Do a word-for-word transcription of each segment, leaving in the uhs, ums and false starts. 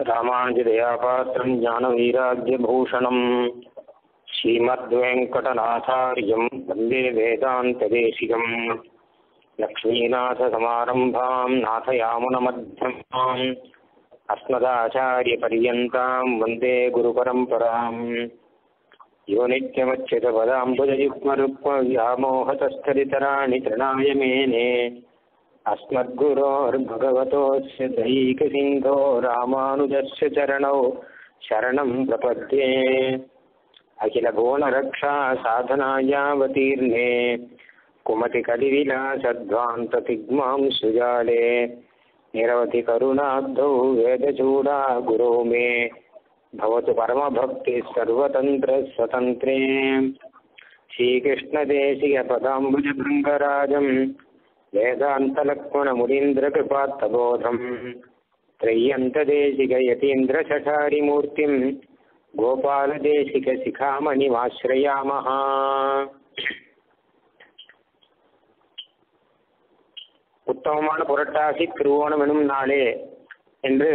रामानुजदयापात्रं ज्ञानवैराग्यभूषणं श्रीमद्वेङ्कटनाथार्यं वन्दे वेदान्तदेशिकं लक्ष्मीनाथसमारम्भां नाथयामुनमध्यमाम् अस्मदाचार्यपर्यन्तां वन्दे गुरुपरम्पराम् यो नित्यमच्युतपदाम्बुजयुग्मरुक्मव्यामोहतस्थलितराणि तृणाय मेने अस्मद्गुरोर्भगवतोऽस्य दैकसिन्धो रामानुजस्य चरणौ शरणं प्रपद्ये अखिलभुवनरक्षा साधनायावतीर्णे कुमतिकलिविलासध्वान्ततिग्मां सुजाले निरवधिकरुणाब्धौ वेदचूडा गुरो मे भवतु परमभक्तिः सर्वतन्त्रस्वतन्त्रे श्रीकृष्णदेशिकपदाम्बुजभृङ्गराजं वेदान्तलक्ष्मणमुनीन्द्रकृपात्तबोधं त्रय्यन्तदेशिकयतीन्द्रशठारिमूर्तिं गोपालदेशिकशिखामणिमाश्रयामः। உத்தமமான புரட்டாசி திருவோணம் எனும் நாளே என்று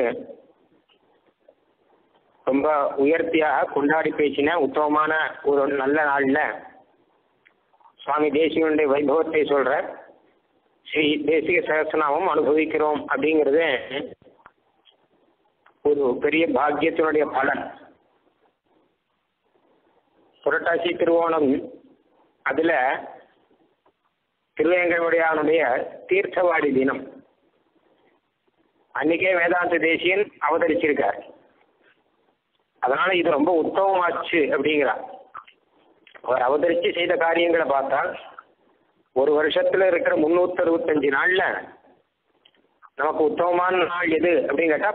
ரொம்ப உயர்த்தியாக கொண்டாடி பேசின உத்தமமான ஒரு நல்ல நாளில் சுவாமி தேசிகனுடைய வைபவத்தை சொல்ற ஸ்ரீ தேசிக சகஸ்ரநாமம் அனுபவிக்கிறோம் அப்படிங்கிறது ஒரு பெரிய பாக்கியத்தினுடைய பலன். புரட்டாசி திருவோணம் அதுல திருவேங்கடமுடையானுடைய தீர்த்தவாடி தினம் அன்னைக்கே வேதாந்த தேசியன் அவதரிச்சிருக்கார். அதனால இது ரொம்ப உத்தமமாச்சு அப்படிங்கிறார். அவர் அவதரிச்சு செய்த காரியங்களை பார்த்தால் ஒரு வருஷத்துல இருக்கிற முன்னூத்தி அறுபத்தஞ்சு நாள்ல நமக்கு உத்தமமான நாள் எது அப்படின்னு கேட்டா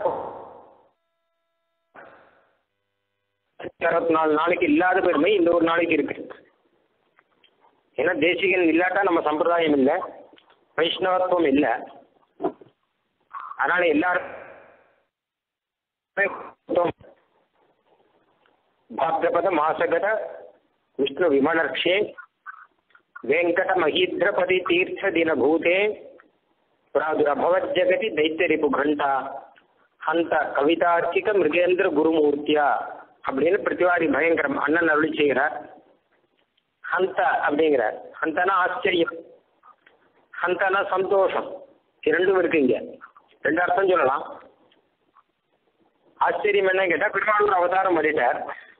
அறுபத்தி நாலு நாளைக்கு இல்லாத பெருமை இந்த ஒரு நாளைக்கு இருக்கு. ஏன்னா தேசிகன் இல்லாட்டா நம்ம சம்பிரதாயம் இல்லை, வைஷ்ணவத்துவம் இல்லை. அதனால எல்லாரும் பாத்ரபத மாசகர விஷ்ணு விமலர்ஷே வெங்கட மஹீந்திரபதி தீர்த்த தின பூதே பிராதுரபவஜகதி தைத்தியரிப்பு கண்டா ஹந்த கவிதார்த்திக மிருகேந்திர குருமூர்த்தியா அப்படின்னு பிரதிவாரி பயங்கரம் அண்ணன் அருளி செய்கிறார். ஹந்த அப்படிங்கிறார். ஹந்தனா ஆச்சரியம், ஹந்தனா சந்தோஷம், இரண்டும் இருக்கு இங்க. ரெண்டு அர்த்தம் சொல்லலாம். ஆச்சரியம் என்ன கேட்டா பெருமாள் அவதாரம் பண்ணிட்டார்.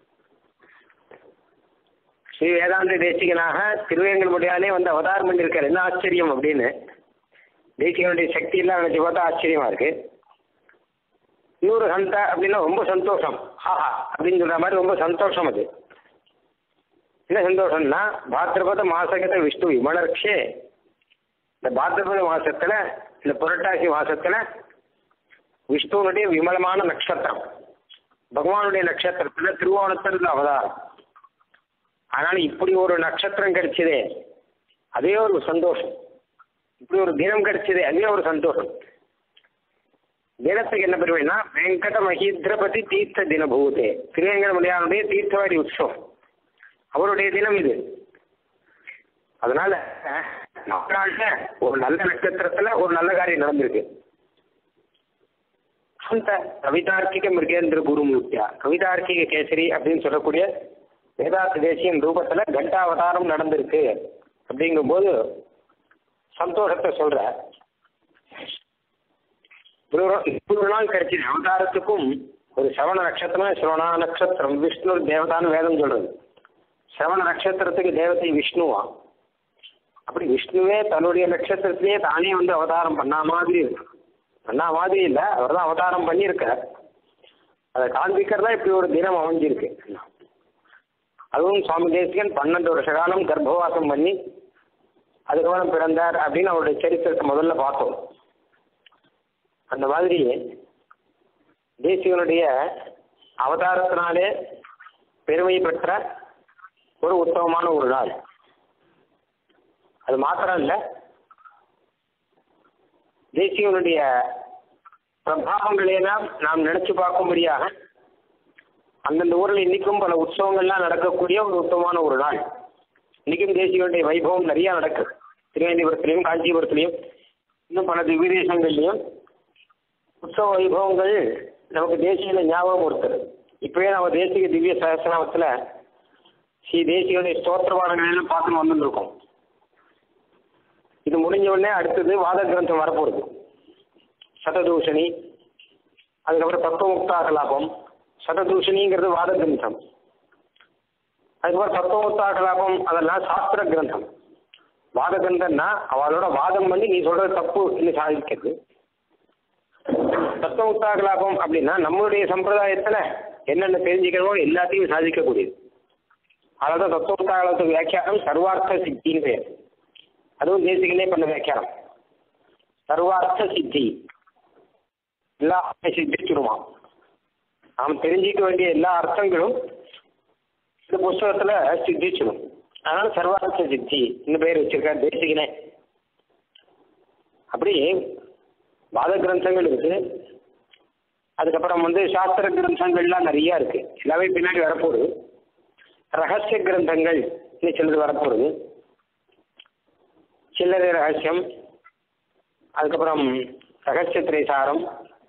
ஸ்ரீ வேதாந்த தேசிகனாக திருவேங்கடமுடியானே வந்து அவதாரம் பண்ணியிருக்காரு. என்ன ஆச்சரியம் அப்படின்னு தேசிகனுடைய சக்தி எல்லாம் நினைச்சு பார்த்தா ஆச்சரியமா இருக்கு. இன்னொரு ஹந்த அப்படின்னா ரொம்ப சந்தோஷம், ஹாஹா அப்படின்னு சொல்ற மாதிரி ரொம்ப சந்தோஷம். அது என்ன சந்தோஷம்னா பாத்ரபத மாசகத விஷ்ணு விமலர்ஷே, இந்த பாத்ரபத மாசத்துல இந்த புரட்டாசி மாசத்துல விஷ்ணுவனுடைய விமலமான நட்சத்திரம், பகவானுடைய நட்சத்திரத்துல திருவோணத்துல அவதாரம். அதனால இப்படி ஒரு நட்சத்திரம் கிடைச்சதே அதே ஒரு சந்தோஷம், இப்படி ஒரு தினம் கிடைச்சதே அதே ஒரு சந்தோஷம். தினத்துக்கு என்ன பெருமைன்னா வெங்கட மஹீந்திரபதி தீர்த்த தினபூதே, திருவேங்கடமுடியானுடைய தீர்த்தவாடி உற்சவம், அவருடைய தினம் இது. அதனால நாள்ல ஒரு நல்ல நட்சத்திரத்துல ஒரு நல்ல காரியம் நடந்திருக்கு. அந்த கவிதார்க்கிக மிருகேந்திர குருமூர்த்தியா, கவிதார்க்கிக கேசரி அப்படின்னு சொல்லக்கூடிய வேதாந்த தேசியன் ரூபத்துல கண்டாவதாரம் நடந்திருக்கு. அப்படிங்கும்போது சந்தோஷத்தை சொல்ற. ஒரு நாள் கிடைச்சது அவதாரத்துக்கும். ஒரு சவண நட்சத்திரம், சிரவணா நட்சத்திரம், விஷ்ணு தேவதான்னு வேதம் சொல்றது. சிரவண நட்சத்திரத்துக்கு தேவதை விஷ்ணுவா. அப்படி விஷ்ணுவே தன்னுடைய நட்சத்திரத்திலேயே தானே வந்து அவதாரம் பண்ணா மாதிரி இருக்கு. பண்ணா மாதிரி இல்லை, அவர் தான் அவதாரம் பண்ணியிருக்கார். அதை காண்பிக்கிறதா இப்படி ஒரு தினம் அமைஞ்சிருக்கு. அதுவும் சுவாமி தேசிகன் பன்னெண்டு வருஷ காலம் கர்ப்பவாசம் பண்ணி அதுக்கப்புறம் பிறந்தார் அப்படின்னு அவருடைய சரித்திரத்தை முதல்ல பார்த்தோம். அந்த மாதிரி தேசிகனுடைய அவதாரத்தினாலே பெருமை பெற்ற ஒரு உத்தமமான ஒரு நாள். அது மாத்திரம் இல்லை, தேசிகனுடைய பிரபாவங்களையெல்லாம் நாம் நினைச்சு பார்க்கும்படியாக அந்தந்த ஊரில் இன்னைக்கும் பல உற்சவங்கள்லாம் நடக்கக்கூடிய ஒரு உத்தமமான ஒரு நாள். இன்னைக்கும் தேசிகனுடைய வைபவம் நிறைய நடக்குது. திருவேந்திபுரத்திலையும் காஞ்சிபுரத்திலையும் இன்னும் பல திவ்ய தேசங்கள்லையும் உற்சவ வைபவங்கள் நமக்கு தேசிகனை ஞாபகம் ஒருத்தர். இப்பவே நம்ம தேசிக திவ்ய சகஸ்ரநாமத்தில் ஸ்ரீ தேசிகனுடைய ஸ்தோத்திரபாடங்களெல்லாம் பார்த்துன்னு வந்துருக்கோம். இது முடிஞ்ச உடனே அடுத்தது வாத கிரந்தம் வரப்போகுது. சததூஷணி, அதுக்கப்புறம் தத்துவமுக்தாகலாபம். சததூஷணிங்கிறது வாத கிரந்தம். அதுக்கப்புறம் தத்துவமுக்தாகலாபம் அதெல்லாம் சாஸ்திர கிரந்தம். வாத கிரந்தம்னா அவளோட வாதம் பண்ணி நீ சொல்றது தப்பு இல்லை சாதிக்கிறது. தத்துவமுக்தாகலாபம் அப்படின்னா நம்மளுடைய சம்பிரதாயத்தில் என்னென்ன தெரிஞ்சுக்கிறோமோ எல்லாத்தையும் சாதிக்கக்கூடியது. அதாவது தத்துவமுக்தாகலாபத்துக்கு வியாக்கியானம் சர்வார்த்த சித்தின்னு பேர். அதுவும் தேசிகனே பண்ண வியாக்கியானம். சர்வார்த்த சித்தி, எல்லா சித்திச்சிருமா. நாம் தெரிஞ்சிக்க வேண்டிய எல்லா அர்த்தங்களும் இந்த புஸ்தகத்துல சித்திச்சிடும். அதனால சர்வார்த்த சித்தி இந்த பேர் வச்சிருக்கார் தேசிகனே. அப்படி வாத கிரந்தங்கள் இருக்கு. அதுக்கப்புறம் வந்து சாஸ்திர கிரந்தங்கள்லாம் நிறைய இருக்கு. எல்லாமே பின்னாடி வரப்போகுது. ரகசிய கிரந்தங்கள் இன்னும் சிலது வரப்போகுது. சில்லறை ரகசியம், அதுக்கப்புறம் ரகசிய திரைசாரம்.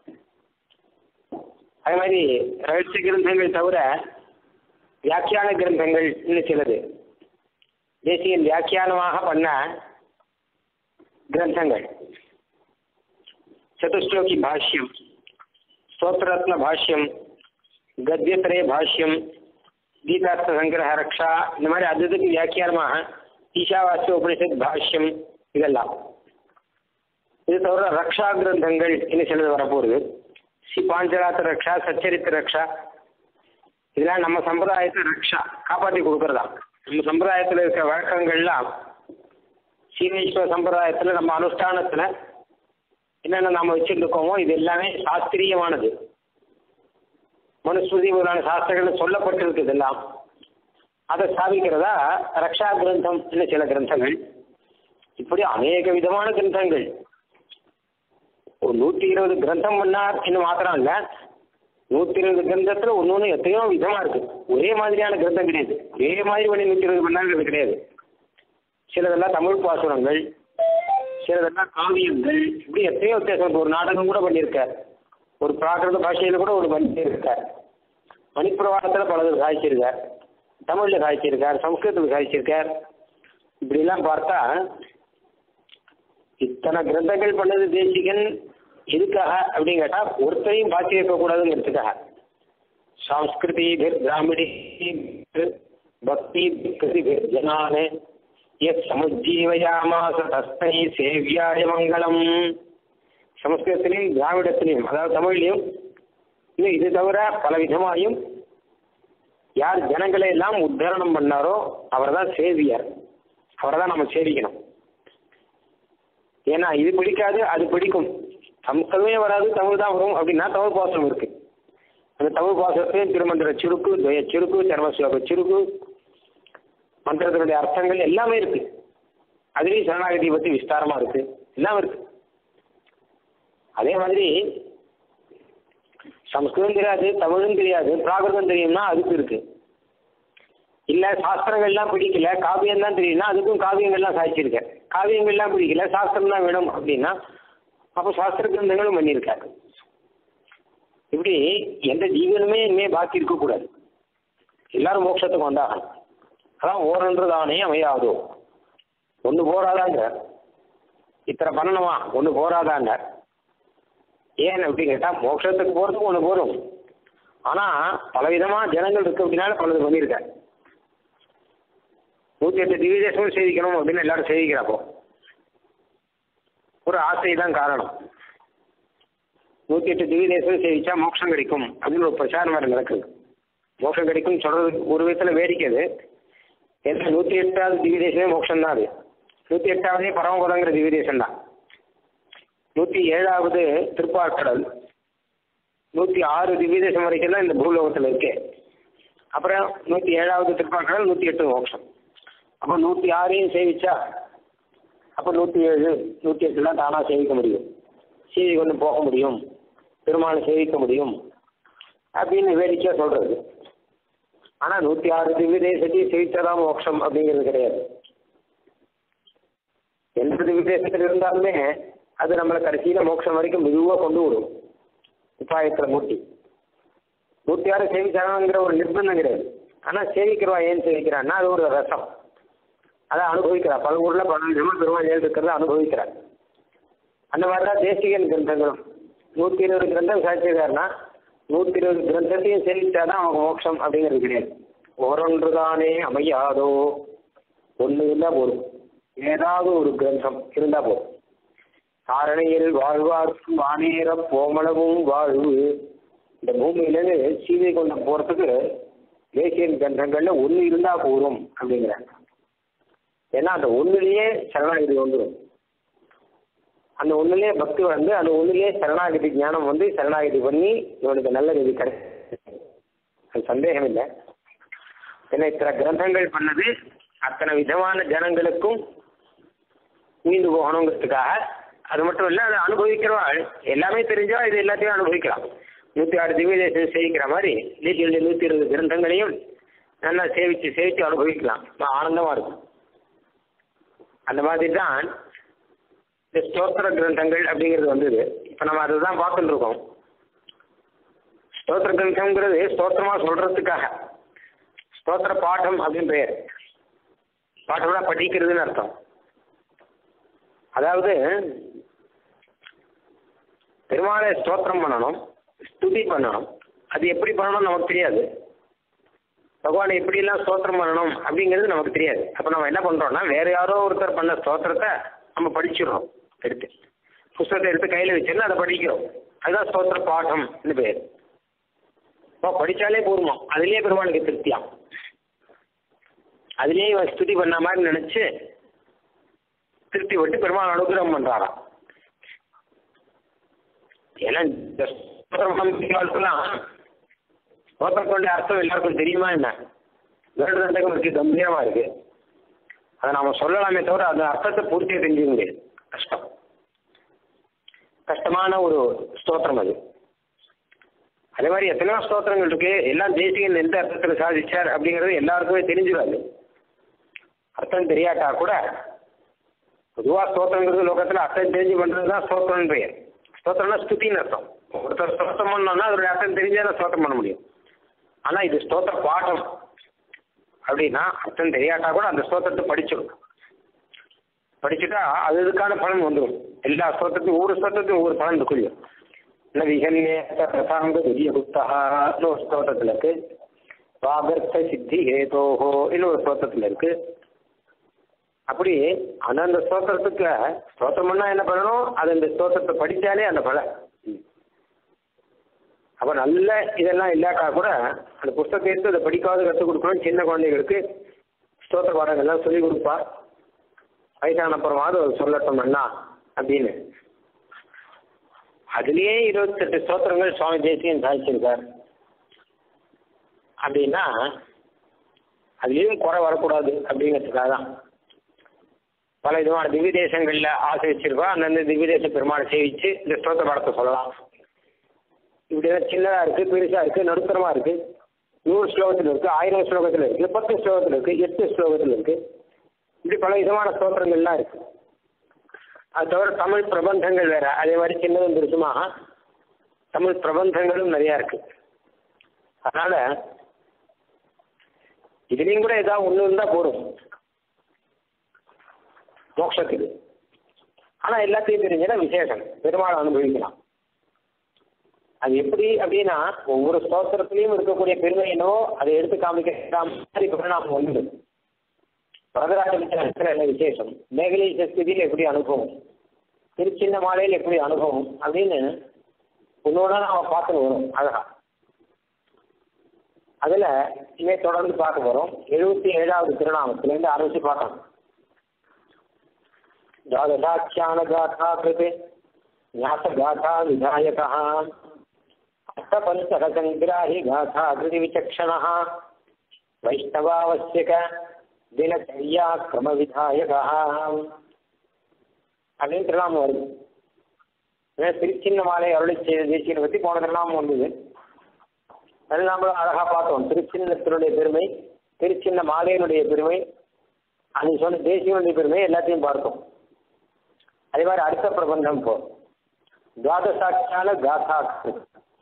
அதே மாதிரி ரகசிய கிரந்தங்கள் தவிர வியாக்கியான கிரந்தங்கள் இன்னும் சிலது. தேசிகன் வியாக்கியானமாக பண்ண கிரந்தங்கள் சதுஸ்லோகி பாஷ்யம், ஸ்தோத்திரத்ன பாஷ்யம், கத்தியத்திரய பாஷ்யம், கீதார்த்த சங்கிரக ரக்ஷா, இந்த மாதிரி அதுக்கு வியாக்கியானமாக ஈஷாவாஸ்ய உபனிஷத் பாஷ்யம் இதெல்லாம். இது தவிர ரக்ஷா கிரந்தங்கள் இன்னும் சிலது வரப்போகுது. ஸ்ரீ பாஞ்சராத்திர ரக்ஷா, சச்சரித்திர ரக்ஷா, இதெல்லாம் நம்ம சம்பிரதாயத்தை ரக்ஷா காப்பாற்றி கொடுக்கறதா. நம்ம சம்பிரதாயத்தில் இருக்கிற வழக்கங்கள்லாம் சீனேஸ்வர சம்பிரதாயத்தில் நம்ம அனுஷ்டானத்தில் என்னென்ன நாம் வச்சுருக்கோமோ இது எல்லாமே சாஸ்திரியமானது. மனுஸ்மிருதி முதலான சாஸ்திரங்கள் சொல்லப்பட்டிருக்கு. இதெல்லாம் அதை ஸ்தாபிக்கிறதா ரக்ஷா கிரந்தம் இன்னும் சில கிரந்தங்கள். இப்படி அநேக விதமான கிரந்தங்கள். ஒரு நூற்றி இருபது கிரந்தம் பண்ணார் இன்னும் மாத்திரம் இல்லை. நூற்றி இருபது கிரந்தத்தில் ஒன்று ஒன்று எத்தனையோ விதமாக இருக்குது. ஒரே மாதிரியான கிரந்தம் கிடையாது. ஒரே மாதிரி பண்ணி நூற்றி இருபது பண்ணாங்கிறது கிடையாது. சிலதெல்லாம் தமிழ் பாசுரங்கள், சிலதெல்லாம் காவியங்கள், இப்படி எத்தனையோ வித்தியாசம். ஒரு நாடகம் கூட பண்ணியிருக்கார். ஒரு பிராகிருத பாஷையில் கூட ஒரு பண்ணியிருக்கார். மணிப்பிரவாளத்தில் பலது சாதிச்சிருக்கார். தமிழில் சாதிச்சிருக்கார், சம்ஸ்கிருதத்தில் சாதிச்சிருக்கார். இப்படிலாம் பார்த்தா இத்தனை கிரந்தங்கள் பண்ணது தேசிகன் எதுக்காக அப்படின்னு கேட்டால் ஒருத்தரையும் பாக்கி வைக்கக்கூடாதுங்கிறதுக்காக. சாஸ்கிருதி பிராமணி பக்தி ஜனானே எஸ் சமுஜீவயாமாச தஸ்மை சேவியாய மங்களம். சமஸ்கிருதத்திலையும் திராவிடத்திலையும் அதாவது தமிழ்லையும் இன்னும் இது தவிர பல விதமாயும் யார் ஜனங்களை எல்லாம் உத்தரணம் பண்ணாரோ அவர் தான் சேவியர். அவரை தான் நம்ம சேவிக்கணும். ஏன்னா இது பிடிக்காது அது பிடிக்கும். சமஸ்கிருதமே வராது தமிழ் தான் வரும் அப்படின்னா தமிழ் பாசனம் இருக்கு. அந்த தமிழ் பாசனத்தையும் திருமந்திர சுருக்கு, துவய சுருக்கு, சர்வஸ்லோக சுருக்கு, மந்திரத்தினுடைய அர்த்தங்கள் எல்லாமே இருக்கு. அதுலேயும் சரணாகதி பற்றி விஸ்தாரமா இருக்கு. எல்லாம் இருக்கு. அதே மாதிரி சமஸ்கிருதம் தெரியாது, தமிழும் தெரியாது, பிராகிருதம் தெரியும்னா அதுக்கு இருக்கு. இல்லை சாஸ்திரங்கள்லாம் பிடிக்கல, காவியம் தான் தெரியும்னா அதுக்கும் காவியங்கள்லாம் சாதிச்சிருக்கேன். காவியங்கள்லாம் பிடிக்கல, சாஸ்திரம் தான் வேணும் அப்படின்னா அப்போ சாஸ்திர கிரந்தங்களும் பண்ணியிருக்காரு. இப்படி எந்த ஜீவனுமே இனிமே பாக்கி இருக்கக்கூடாது. எல்லாரும் மோட்சத்துக்கு வந்தாகணும். அதான் ஓரன்றதானே அமையாதோ. ஒன்று போராதாங்க, இத்தனை பண்ணணுமா, ஒன்று போராதாங்க. ஏன் அப்படின்னு கேட்டால் மோட்சத்துக்கு போகிறதுக்கு ஒன்று போதும். ஆனால் பலவிதமாக ஜனங்கள் இருக்கு அப்படின்னால பலது பண்ணியிருக்காரு. நூற்றி எட்டு திவ்ய தேசமும் சேவிக்கணும் அப்படின்னு எல்லாரும் சேவிக்கிறப்போ ஒரு ஆசை தான் காரணம். நூற்றி எட்டு திவ்ய தேசம் சேவிச்சா மோட்சம் கிடைக்கும் அப்படின்னு ஒரு பிரச்சாரம் வேறு நடக்குது. மோட்சம் கிடைக்கும்னு சொல்றது ஒரு விதத்தில் வேடிக்கை. அது ஏன்னா நூற்றி எட்டாவது திவ்ய தேசமே மோட்சம் தான். அது நூற்றி எட்டாவதே பரமபதங்கிற திவ்ய தேசம் தான். நூற்றி ஏழாவது திருப்பார்கடல், நூற்றி ஆறு திவ்ய தேசம் வரைக்கும் தான் இந்த பூலோகத்தில் இருக்கு. அப்புறம் நூற்றி ஏழாவது திருப்பார்கடல், நூற்றி எட்டு மோட்சம். அப்போ நூற்றி ஆறையும் சேவிச்சா அப்போ நூற்றி ஏழு நூற்றி எட்டுலாம் தானாக சேவிக்க முடியும். சேவி கொண்டு போக முடியும், பெருமாளை சேவிக்க முடியும் அப்படின்னு வேடிக்கையாக சொல்றது. ஆனால் நூற்றி ஆறு திவ்ய தேசத்தையும் சேவிச்சாதான் மோட்சம் அப்படிங்கிறது கிடையாது. எந்த திவ்ய தேசத்தில் இருந்தாலுமே அது நம்மளை கடைசியில் மோட்சம் வரைக்கும் மெதுவாக கொண்டு விடும். உபாயத்தில் மூர்த்தி மூர்த்தியார சேவிச்சாங்கிற ஒரு நிர்பந்தம் கிடையாது. ஆனால் சேவிக்கிறவா ஏன் சேவிக்கிறான்னா அது ஒரு ரசம், அதை அனுபவிக்கிறார். பல ஊரில் பல விதமாக பெருமாள் இருக்கிறத அனுபவிக்கிறார். அந்த மாதிரி தான் தேசிகன் கிரந்தங்களும் நூற்றி இருபது கிரந்தம் சாட்சியக்காரனா நூற்றி இருபது கிரந்தத்தையும் சேவிச்சாதான் அவங்க மோட்சம் அப்படிங்கிறது கிடையாது. ஒரொன்று தானே அமையாதோ, ஒன்று இருந்தால் போதும், ஏதாவது ஒரு கிரந்தம் இருந்தால் போதும். சாரணையில் வாழ்வார்க்கும் வானேற போமளவும் வாழ்வு. இந்த பூமியிலேருந்து சீதை கொண்டு போகிறதுக்கு தேசியன் கிரந்தங்கள்ல ஒன்று இருந்தால் போதும் அப்படிங்கிறாங்க. ஏன்னா அந்த ஒன்றுலேயே சரணாகதி வந்துடும். அந்த ஒன்றுலேயே பக்தி வந்து அந்த ஒன்றுலேயே சரணாகதி ஞானம் வந்து சரணாகதி பண்ணி இவனுக்கு நல்ல இது கிடைக்கும், அது சந்தேகம் இல்லை. ஏன்னா இத்தனை கிரந்தங்கள் பண்ணது அத்தனை விதமான ஜனங்களுக்கும் மீண்டு போகணுங்கிறதுக்காக. அது மட்டும் இல்லை, அதை அனுபவிக்கிறவாள் எல்லாமே தெரிஞ்சா இது எல்லாத்தையும் அனுபவிக்கலாம். நூற்றி ஆறு திவ்ய தேசம் சேவிக்கிற மாதிரி தேசிய நூற்றி இருபது கிரந்தங்களையும் நல்லா சேவிச்சு சேவிச்சு அனுபவிக்கலாம், ஆனந்தமாக இருக்கும். அந்த மாதிரி தான் இந்த ஸ்தோத்திர கிரந்தங்கள் அப்படிங்கிறது வந்தது. இப்போ நம்ம அதை தான் பார்த்துட்டு இருக்கோம். ஸ்தோத்திர கிரந்தங்கிறது ஸ்தோத்திரமாக சொல்கிறதுக்காக ஸ்தோத்திர பாடம் அப்படின்னு பெயர். பாட்டம்னா படிக்கிறதுன்னு அர்த்தம். அதாவது பெருமாளை ஸ்தோத்திரம் பண்ணணும், ஸ்துதி பண்ணணும். அது எப்படி பண்ணணும் நமக்கு தெரியாது. பகவானை எப்படிலாம் ஸ்தோத்திரம் பண்ணணும் அப்படிங்கிறது நமக்கு தெரியாது. அப்போ நம்ம என்ன பண்ணுறோம்னா வேற யாரோ ஒருத்தர் பண்ண ஸ்தோத்திரத்தை நம்ம படிச்சிடுறோம். எடுத்து புஸ்தகத்தை எடுத்து கையில் வச்சுருந்து அதை படிக்கிறோம். அதுதான் ஸ்தோத்திர பாடம்னு பேர். இப்போ படித்தாலே போதுமா, அதுலேயே பெருமாளுக்கு திருப்தியாம். அதுலேயே ஸ்துதி பண்ண மாதிரி நினச்சி திருப்தி விட்டு பெருமாள் அனுகிரகம் பண்ணுறாராம். ஏன்னா இந்த ஸ்தோத்திரம் ஸ்தோத்திரத்தோடைய அர்த்தம் எல்லாருக்கும் தெரியுமா என்ன? வேண்டுதலுக்கு மிக கம்பீரமாக இருக்கு. அதை நாம் சொல்லலாமே தவிர அந்த அர்த்தத்தை பூர்த்தியை தெரிஞ்சுக்க முடியாது. கஷ்டம், கஷ்டமான ஒரு ஸ்தோத்திரம் அது. அதே மாதிரி எத்தனையோ ஸ்தோத்திரங்கள் இருக்கு. எல்லாம் தேசிகன் எந்த அர்த்தத்தில் சாதிச்சார் அப்படிங்கிறது எல்லாருக்குமே தெரிஞ்சிடாது. அர்த்தம் தெரியாட்டா கூட பொதுவாக ஸ்தோத்திரங்கிறது லோகத்தில் அர்த்தம் தெரிஞ்சு பண்ணுறது தான் ஸ்தோத்திரம்னு பெயர். ஸ்தோத்திரம்னா ஸ்துதின்னு அர்த்தம். ஒருத்தர் ஸ்தோத்திரம் பண்ணோம்னா அதோடைய அர்த்தம் தெரிஞ்சால் ஸ்தோத்திரம் பண்ண முடியும். ஆனால் இது ஸ்தோத்திர பாடம் அப்படின்னா அர்த்தம் தெரியாட்டா கூட அந்த ஸ்தோத்திரத்தை படிச்சிடும். படிச்சுட்டா அது இதுக்கான பலன் வந்துடும். எல்லா ஸ்தோத்திரத்தையும் ஒவ்வொரு ஸ்தோத்திரத்தையும் ஒவ்வொரு பலன் இருக்கும். இல்லை விகன்யசாங்க திவ்ய புத்தகான்னு ஒரு ஸ்தோத்திரத்தில் இருக்கு. வாகர்த்த சித்தி ஹேதோஹோ இன்னொரு ஸ்தோத்திரத்தில் இருக்கு. அப்படி அந்தந்த ஸ்தோத்திரத்துக்கு ஸ்தோத்திரம் பண்ணா என்ன பண்ணணும், அது இந்த ஸ்தோத்திரத்தை படித்தாலே அந்த பலன். அப்போ நல்ல இதெல்லாம் இல்லாட்டா கூட அந்த புஸ்தகத்தை எடுத்து அதை படிக்காத கற்றுக் கொடுக்கணும். சின்ன குழந்தைகளுக்கு ஸ்தோத்திர பாடங்கள்லாம் சொல்லிக் கொடுப்பா. வயசான அப்புறமாவது அது சொல்லட்டும் அண்ணா அப்படின்னு. அதுலேயே இருபத்தெட்டு ஸ்தோத்திரங்கள் சுவாமி தேசிகன் சாதிச்சிருக்கார். அப்படின்னா அதுலேயும் குறை வரக்கூடாது அப்படிங்கிறதுக்காக தான் பல விதமான திவ்ய தேசங்களில் ஆசை வச்சிருக்கோம். அந்தந்த திவ்ய தேச பெருமாளை சேவிச்சு இந்த ஸ்தோத்திர பாடத்தை சொல்லலாம். இப்படிதான் சின்னதாக இருக்குது, பெருசாக இருக்குது, நடுத்தரமாக இருக்குது, நூறு ஸ்லோகத்தில் இருக்குது, ஆயிரம் ஸ்லோகத்தில் இருக்குது, பத்து ஸ்லோகத்தில் இருக்குது, எட்டு ஸ்லோகத்தில் இருக்குது. இப்படி பல விதமான ஸ்தோத்திரங்கள்லாம் இருக்குது. அது தவிர தமிழ் பிரபந்தங்கள் வேறு, அதே மாதிரி சின்னதும் பெருசுமாக தமிழ் பிரபந்தங்களும் நிறையா இருக்குது. அதனால் இதுலேயும் கூட ஏதாவது ஒன்று இருந்தால் போதும் மோட்சத்துக்கு. ஆனால் எல்லாத்தையும் தெரிஞ்சுன்னா விசேஷம், பெருமாளை அனுபவிக்கலாம். அது எப்படி அப்படின்னா ஒவ்வொரு ஸ்தோத்திரத்திலையும் இருக்கக்கூடிய பெருமை என்னவோ அதை எடுத்து காமிக்கிற மாதிரி பரிணாமம் வந்துடும். வரதராஜத்தில் என்ன விசேஷம், மேகலை சஸ்தியில் எப்படி அனுபவம், திருச்சின்ன மாலையில் எப்படி அனுபவம் அப்படின்னு ஒன்னொன்னா நம்ம பார்த்துன்னு வரும் அழகா. அதில் இனிமே தொடர்ந்து பார்க்க போகிறோம். எழுபத்தி ஏழாவது திருநாமத்திலேருந்து ஆரம்பித்து பார்க்கணும். द्वादशाख्यान गाथा कृते न्यास गाथा विधायक अष्टपंचक संग्राही गाथा कृति विचक्षण वैष्णवावश्यक दिनचर्या क्रम विधायक அப்படின்னு திருநாமம் வருது. திருச்சின்ன மாலை அருளை செய்த தேசியனை பற்றி போன திருநாமம் வந்தது. அது நாமளும் அழகா பார்த்தோம். திருச்சின்னத்தினுடைய பெருமை, திருச்சின்ன மாலையினுடைய பெருமை, அது சொன்ன தேசியனுடைய பெருமை எல்லாத்தையும் பார்த்தோம். அதே மாதிரி அடுத்த பிரபந்தம் போ துவாதசாட்சியான காதா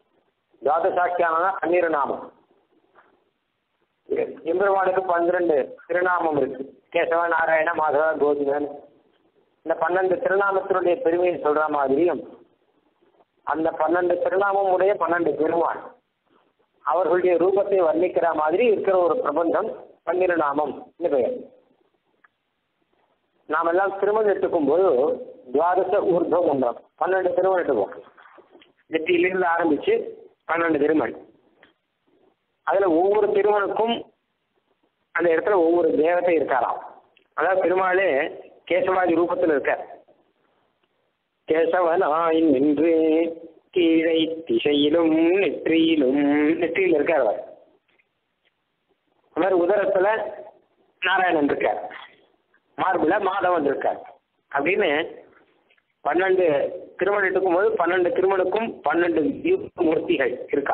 துவாதசாக்கியானா பன்னிரு நாமம். எம்பெருமானுக்கு பன்னிரண்டு திருநாமம் இருக்கு. கேசவ, நாராயண, மாதவ, கோவிந்தன். இந்த பன்னெண்டு திருநாமத்தினுடைய பெருமையை சொல்ற மாதிரியும் அந்த பன்னெண்டு திருநாமம் உடைய பன்னெண்டு பெருமான் அவர்களுடைய ரூபத்தை வர்ணிக்கிற மாதிரி இருக்கிற ஒரு பிரபந்தம் பன்னிரு நாமம் பெயர். நாம் எல்லாம் திருமணம் எடுத்துக்கும் போது துவாதச ஊர்துவ மந்திரம் பன்னெண்டு திருமணம் எடுத்துக்குவோம். நெற்றியிலிருந்து ஆரம்பிச்சு பன்னெண்டு திருமண். அதுல ஒவ்வொரு திருமணுக்கும் அந்த இடத்துல ஒவ்வொரு தேவதை இருக்காராம். அதாவது பெருமாளே கேசவாதி ரூபத்தில் இருக்கார். கேசவனாய் நின்று கீழை திசையிலும் நெற்றியிலும் நெற்றியில் இருக்கார் அவர். அவர் உதரத்துல நாராயணன் இருக்கார், மார்புல மாதவன் இருக்கார். அப்படின்னு பன்னெண்டு திருமணம் எடுக்கும் போது பன்னெண்டு திருமணுக்கும் பன்னெண்டு மூர்த்திகள் இருக்கா.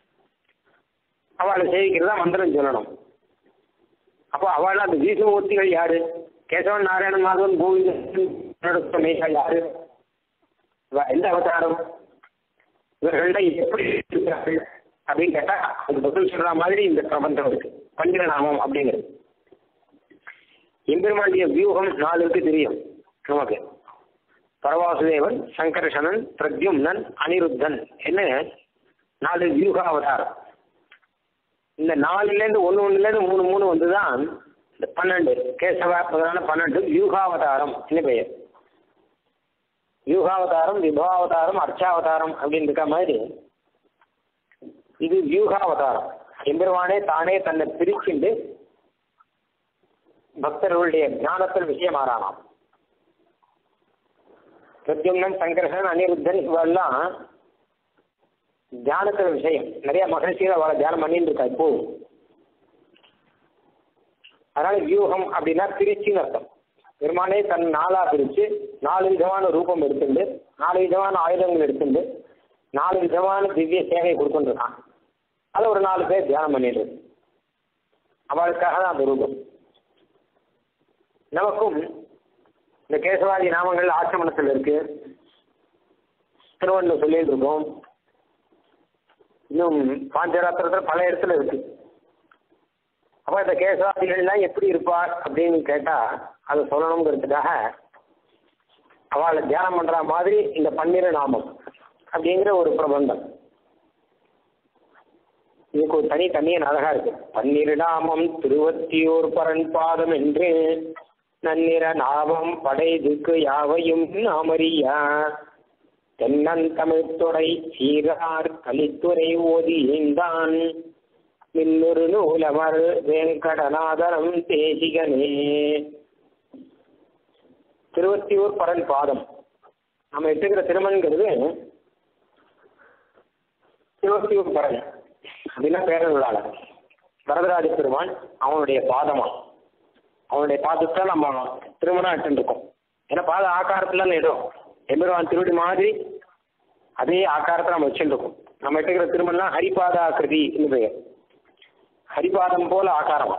அவளை சேவிக்கிறதா மந்திரம் சொல்லணும். அப்போ அவள் அந்த வீசுமூர்த்திகள் யாரு? கேசவன், நாராயணன், மாதவன், கோவிந்தன் யாரு? எந்த அவதாரம்? இவர்கள எப்படி இருக்கிறார்கள் அப்படின்னு கேட்டா அது பதில் சொல்ற மாதிரி இந்த பிரபந்தம் இருக்கு. பன்னிரநாமம் அப்படிங்கிறது எம்பெருமாண்டிய வியூகம் நாலுக்கு தெரியும் நமக்கு. பரவாசுதேவன், சங்கர்ஷணன், பிரத்யும்னன், அனிருத்தன் என்ன நாலு வியூக அவதாரம். இந்த நாலுலேருந்து ஒன்று ஒன்றுலேருந்து மூணு மூணு வந்துதான் இந்த பன்னெண்டு கேசவ முதலான பன்னெண்டு வியூகாவதாரம் என்ன பெயர். வியூகாவதாரம், விபவாவதாரம், அர்ச்சாவதாரம் அப்படின்னு இருக்க மாதிரி இது வியூகாவதாரம். எம்பெருமானே தானே தன்னை பிரிச்சுண்டு பக்தர்களுடைய ஞானத்தில் விஷயமாறானாம். பிரத்யும்னன், சங்கர்ஷன், அனிருத்தன் இவெல்லாம் தியானத்துல விஷயம். நிறைய மகிழ்ச்சியில் அவளை தியானம் பண்ணிட்டு இருக்கா இப்போ. அதனால வியூகம் அப்படின்னா பிரிச்சுன்னு அர்த்தம். பெருமானே தன் நாளா பிரிச்சு நாலு விதமான ரூபம் எடுத்துண்டு நாலு விதமான ஆயுதங்கள் எடுத்துண்டு நாலு விதமான திவ்ய சேவை கொடுத்துருக்கான். அதை ஒரு நாலு பேர் தியானம் பண்ணிட்டு அவளுக்காக தான் அந்த ரூபம். நமக்கும் இந்த கேசவாதி நாமங்கள் ஆச்சமனத்தில் இருக்கு, திருவண்ணு சொல்லிட்டு இருக்கோம். இன்னும் பாஞ்சராத்திரத்தில் பல இடத்துல இருக்கு. அப்போ இந்த கேசவாதிகள்லாம் எப்படி இருப்பார் அப்படின்னு கேட்டா அதை சொல்லணுங்கிறதுக்காக அவளை தியானம் பண்ற மாதிரி இந்த பன்னிரு நாமம் அப்படிங்கிற ஒரு பிரபந்தம். இதுக்கு ஒரு தனி தனிய அழகா இருக்கு. பன்னிரு நாமம் திருவத்தியூர் பரன் பாதம் என்று நன்னிற நாமம் படைதுக்கு யாவையும் நாமறியா தென்னன் தமிழ்துறை சீரார் கலித்துறை ஓதியந்தான் மின்னொரு நூலமர் வேங்கடநாதனம் தேசிகனே. திருவத்தியூர் பரன் பாதம் நம்ம எடுத்துக்கிற திருமண்கிறது திருவத்தியூர் பரன் அப்படின்னா பேரருளாளர் வரதராஜ பெருமான் அவனுடைய பாதமா. அவனுடைய பாதத்தை நம்ம திருமணம் எடுத்துட்டு இருக்கோம். ஏன்னா பாத ஆக்காரத்துல இடம் எம்பெருமான் திருவடி மாதிரி அதே ஆக்காரத்தை நம்ம வச்சுட்டு இருக்கோம். நம்ம எடுத்துக்கிற திருமணம்லாம் ஹரிபாத ஆக்கிருதி பெயர். ஹரிபாதம் போல ஆகாரம்.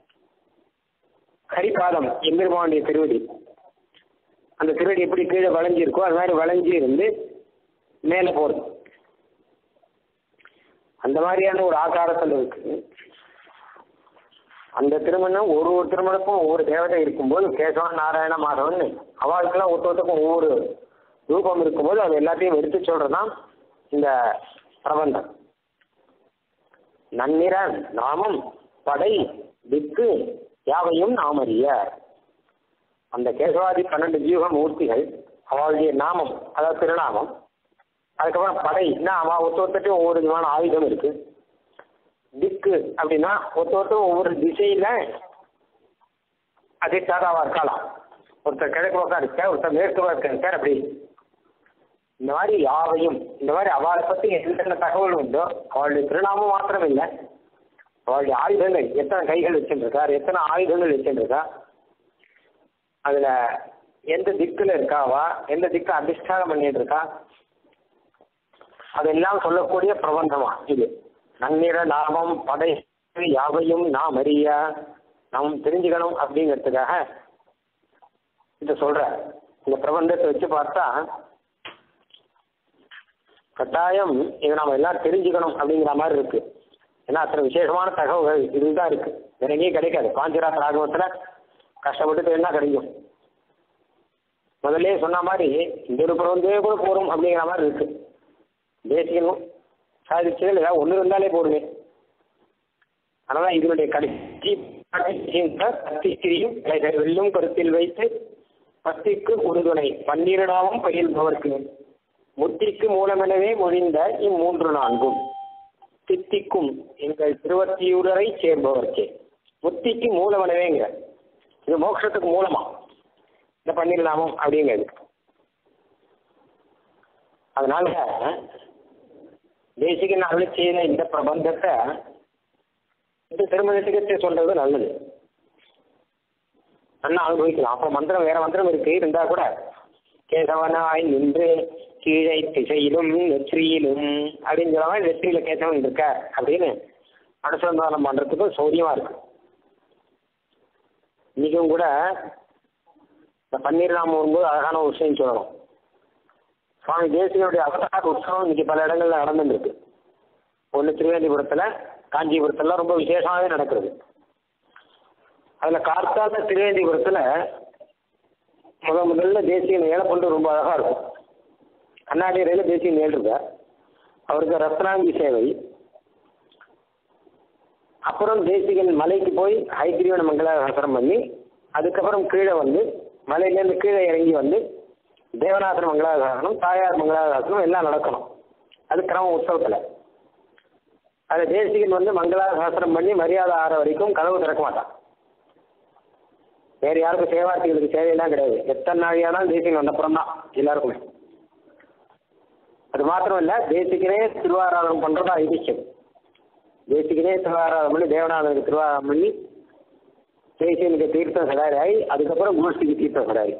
ஹரிபாதம் எம்பெருமானுடைய திருவடி. அந்த திருவடி எப்படி கீழே வளைஞ்சி இருக்கோ அது மாதிரி வளைஞ்சி இருந்து மேலே போறது. அந்த மாதிரியான ஒரு ஆகாரத்தில் இருக்கு. அந்த திருமணம் ஒரு ஒரு திருமணக்கும் ஒவ்வொரு தேவதை இருக்கும்போது கேசவன், நாராயண, மாதவன் அவளுக்கெல்லாம் ஒருத்தருக்கும் ஒவ்வொரு ரூபம் இருக்கும்போது அது எல்லாத்தையும் எடுத்து சொல்றதுதான் இந்த பிரபந்தம். நன்னிற நாமம் படை திக்கு யாவையும் நாமறிய. அந்த கேசவாதி பன்னெண்டு ஜீவ மூர்த்திகள் அவளுடைய நாமம் அதாவது திருநாமம். அதுக்கப்புறம் படைன்னா அவன் ஒருத்த ஒருத்தட்டும் ஒவ்வொரு விதமான ஆயுதம் இருக்கு. திக்கு அப்படின்னா ஒருத்த ஒருத்தரும் ஒவ்வொரு திசையில அதிர்ஷ்டாதாவா இருக்கலாம். ஒருத்தர் கிழக்கு பக்கம் இருக்கார், ஒருத்தர் மேற்கு பக்கம் இருக்கார். அப்படி இந்த மாதிரி யாவையும் இந்த மாதிரி அவளை பற்றி என்னென்ன தகவல் உண்டோ அவளுடைய திருநாமம் மாத்திரம் இல்லை, அவளுடைய ஆயுதங்கள் எத்தனை கைகள் வச்சுருக்கார், எத்தனை ஆயுதங்கள் வச்சுருக்கா, அதுல எந்த திக்குல இருக்காவா, எந்த திக்கு அதிஷ்டானம் பண்ணிட்டு இருக்கா, அதெல்லாம் சொல்லக்கூடிய பிரபந்தமா இது. நன்னிற நாமம் படை யாவையும் நாம் அறிய நாம் தெரிஞ்சுக்கணும் அப்படிங்கிறதுக்காக இதை சொல்ற. இந்த பிரபந்தத்தை வச்சு பார்த்தா கட்டாயம் இதை நாம் எல்லாரும் தெரிஞ்சுக்கணும் அப்படிங்கிற மாதிரி இருக்கு. ஏன்னா அத்தனை விசேஷமான தகவல்கள் இதுதான் இருக்கு, வேற எங்கேயும் கிடைக்காது. பாஞ்சராத்திர ஆகமத்துல கஷ்டப்பட்டு தெரிஞ்சா கிடைக்கும். முதல்ல சொன்ன மாதிரி இந்த ஒரு பிரபந்தே கூட போறோம் அப்படிங்கிற மாதிரி இருக்கு. தேசிகனும் சாதிச்சதில் ஏதாவது ஒன்று இருந்தாலே போடுமே. அதனால இதனுடைய கடைசி பத்திஸ்திரியும் வெல்லும் கருத்தில் வைத்து பத்திக்கு உறுதுணை பன்னிரடாவும் பயில்பவர்க்கு முத்திக்கு மூலமெனவே மொழிந்த இம்மூன்று நான்கும் தித்திக்கும் எங்கள் திருவத்தியூரரை சேர்பவர்க்கே. முத்திக்கு மூலமெனவேங்க, இது மோட்சத்துக்கு மூலமா இந்த பன்னிரடாமம் அப்படிங்கிறது. அதனால தேசிகன் அருள் செய்த இந்த பிரபந்தத்தை இந்த திருமணத்துக்கு சொல்றது நல்லது, நல்லா அனுபவிக்கலாம். அப்புறம் மந்திரம் வேற மந்திரம் இருக்கு, இருந்தா கூட கேசவனாய் நின்று கீழே திசையிலும் நெற்றியிலும் அப்படின்னு சொல்ல மாதிரி நெற்றியில கேசவன் இருக்க அப்படின்னு அனுசந்தானம் பண்றதுக்கு சௌரியமா இருக்கு. இன்னைக்கும் கூட இந்த பன்னீர் நாமம் வரும்போது அழகான ஒரு விஷயம் சொல்லணும். சுவாமி தேசிகனுடைய அவதார உற்சவம் இன்னைக்கு பல இடங்கள்ல நடந்துருக்கு. ஒன்று திருவேந்திபுரத்துல, காஞ்சிபுரத்துல ரொம்ப விசேஷமாகவே நடக்கிறது. அதுல கார்த்தால திருவேந்திபுரத்துல முத முதல்ல தேசியன் ஏழை கொண்டு ரொம்ப அழகா இருக்கும். கண்ணாடி ரயில தேசியன் ஏழுருக்க அவருக்கு ரத்னாங்கி சேவை. அப்புறம் தேசிகன் மலைக்கு போய் ஹைகிரீவன மங்களாசாசனம் பண்ணி அதுக்கப்புறம் கீழே வந்து மலையிலேருந்து கீழே இறங்கி வந்து தேவநாதன் மங்களாசாசனம், தாயார் மங்களாசாசனம் எல்லாம் நடக்கணும். அது கிரம உற்சவத்தில். அது தேசிகன் வந்து மங்களாசாசனம் பண்ணி மரியாதை ஆற வரைக்கும் கதவு திறக்க மாட்டான். வேறு யாருக்கும் சேவார்த்திகளுக்கு சேவையெல்லாம் கிடையாது. எத்தனை நாழியானாலும் தேசிகன் வந்தப்புறம் தான் எல்லாருக்குமே. அது மாத்திரம் இல்லை, தேசிகனே திருவாராதனம் பண்ணுறதா ஐதிஷ்யம். தேசிகனே திருவாராதனம் பண்ணி தேவநாதனுக்கு திருவாராதனம் பண்ணி தேசியனுக்கு தீர்த்தம் சடாரி, அதுக்கப்புறம் கோஷ்டிக்கு தீர்த்தம் சடாரி.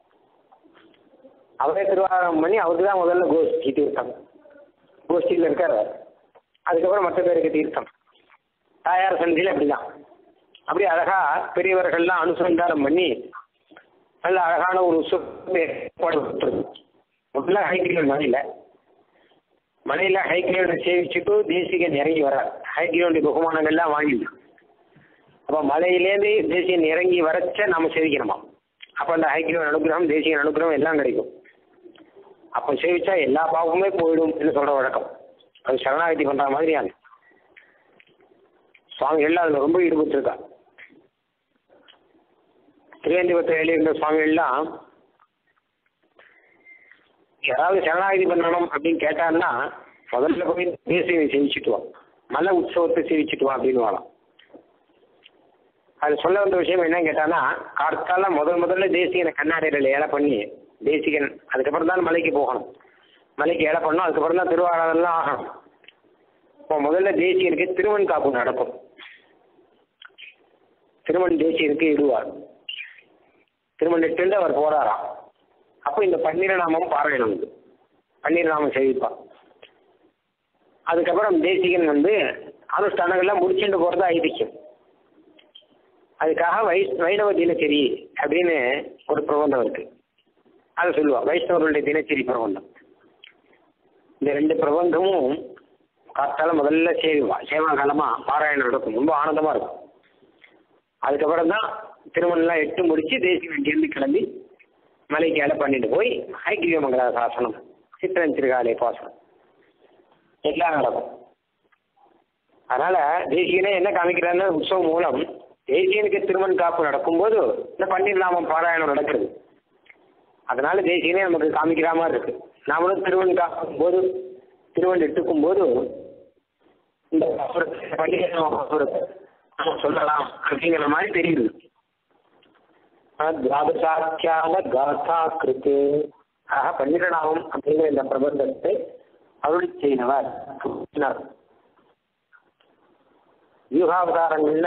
அவரே திருவாராதனம் பண்ணி அவருக்கு தான் முதல்ல கோஷ்டி தீர்த்தம், கோஷ்டியில் இருக்கார். அதுக்கப்புறம் மற்ற பேருக்கு தீர்த்தம். தாயார் சந்தியில் அப்படிதான். அப்படி அழகா பெரியவர்கள்லாம் அனுசந்தானம் பண்ணி நல்ல அழகான ஒரு ஏற்பாடு முதல்ல ஹைகிரீவன் மலையில மலையில ஹைகிரீவனை சேவிச்சுட்டு தேசிகன் இறங்கி வரார். ஹைகிரீவனுடைய பகுமானங்கள்லாம் வாங்கிட்டு அப்போ மலையிலேருந்து தேசிகன் இறங்கி வரச்ச நாம சேவிக்கணுமா. அப்போ அந்த ஹைகிரீவன் அனுகிரகம், தேசிகன் அனுகிரகம் எல்லாம் கிடைக்கும். அப்போ சேவிச்சா எல்லா பாவமுமே போயிடும் என்று சொல்ற வழக்கம். அது சரணாகதி பண்ற மாதிரியான சுவாமிகள் அதில் ரொம்ப ஈடுபட்டு இருக்கா. திருவேந்திபுரத்தில் எழுதியிருந்த சுவாமிகள்லாம் யாராவது சரணாகதி பண்ணணும் அப்படின்னு கேட்டான்னா முதல்ல போய் தேசியை சேவிச்சுட்டு வா, மலை உற்சவத்தை சேவிச்சுட்டு வா அப்படின்னு வாழலாம். அது சொல்ல வந்த விஷயம் என்னன்னு கேட்டான்னா, கார்த்தால முதல் முதல்ல தேசிகனை கண்ணாடியில் ஏழை பண்ணி தேசிகன் அதுக்கப்புறம் தான் மலைக்கு போகணும். மலைக்கு ஏழை பண்ணணும், அதுக்கப்புறம் தான் திருவாராதனெலாம் ஆகணும். இப்போ முதல்ல தேசிகனுக்கு திருவன் காப்பு நடக்கும். திருமண் தேசியருக்கு இடுவார். திருமண் இட்டு அவர் போறாராம். அப்போ இந்த பன்னீரநாமம் பாராயணம் உண்டு, பன்னீர்நாமம் சேவிப்பார். அதுக்கப்புறம் தேசிகன் வந்து அனுஷ்டானங்கள்லாம் முடிச்சுட்டு போறதா ஐதிக்கும். அதுக்காக வை வைணவ தினச்சரி அப்படின்னு ஒரு பிரபந்தம் இருக்கு, அதை சொல்லுவா வைஷ்ணவர்களுடைய தினச்சரி பிரபந்தம். இந்த ரெண்டு பிரபந்தமும் காத்தால முதல்ல சேவிவா, சேவா காலமா பாராயணம் நடக்கும், ரொம்ப ஆனந்தமா இருக்கும். அதுக்கப்புறம் தான் திருமணம்லாம் எட்டு முடிச்சு தேசிகன் இங்கிருந்து கிளம்பி மலைக்கு ஏழை பண்ணிட்டு போய் ஹைகிரீவ மங்கள சாசனம், சித்திரன் திருகாலை பாசனம் எல்லாம் நடக்கும். அதனால தேசிகனே என்ன காமிக்கிறாருன்னா, உற்சவம் மூலம் தேசிகனுக்கு திருமண் காப்பு நடக்கும்போது இந்த பன்னீர்நாமம் பாராயணம் நடக்கிறது. அதனால தேசிகனே நமக்கு காமிக்கிற மாதிரி இருக்கு. நாமளும் திருமண் காக்கும் போது திருவன் இட்டுக்கும் போது இந்த பன்னீர் சொல்லலாம் அப்படிங்கிற மாதிரி தெரியுது. துவாதசாக்கியான காசா கிருத்து ஆக பன்னிரண்டாம் அப்படிங்கிற இந்த பிரபந்தத்தை அருள் செய்தவர். வியூகாவதாரங்கள்ல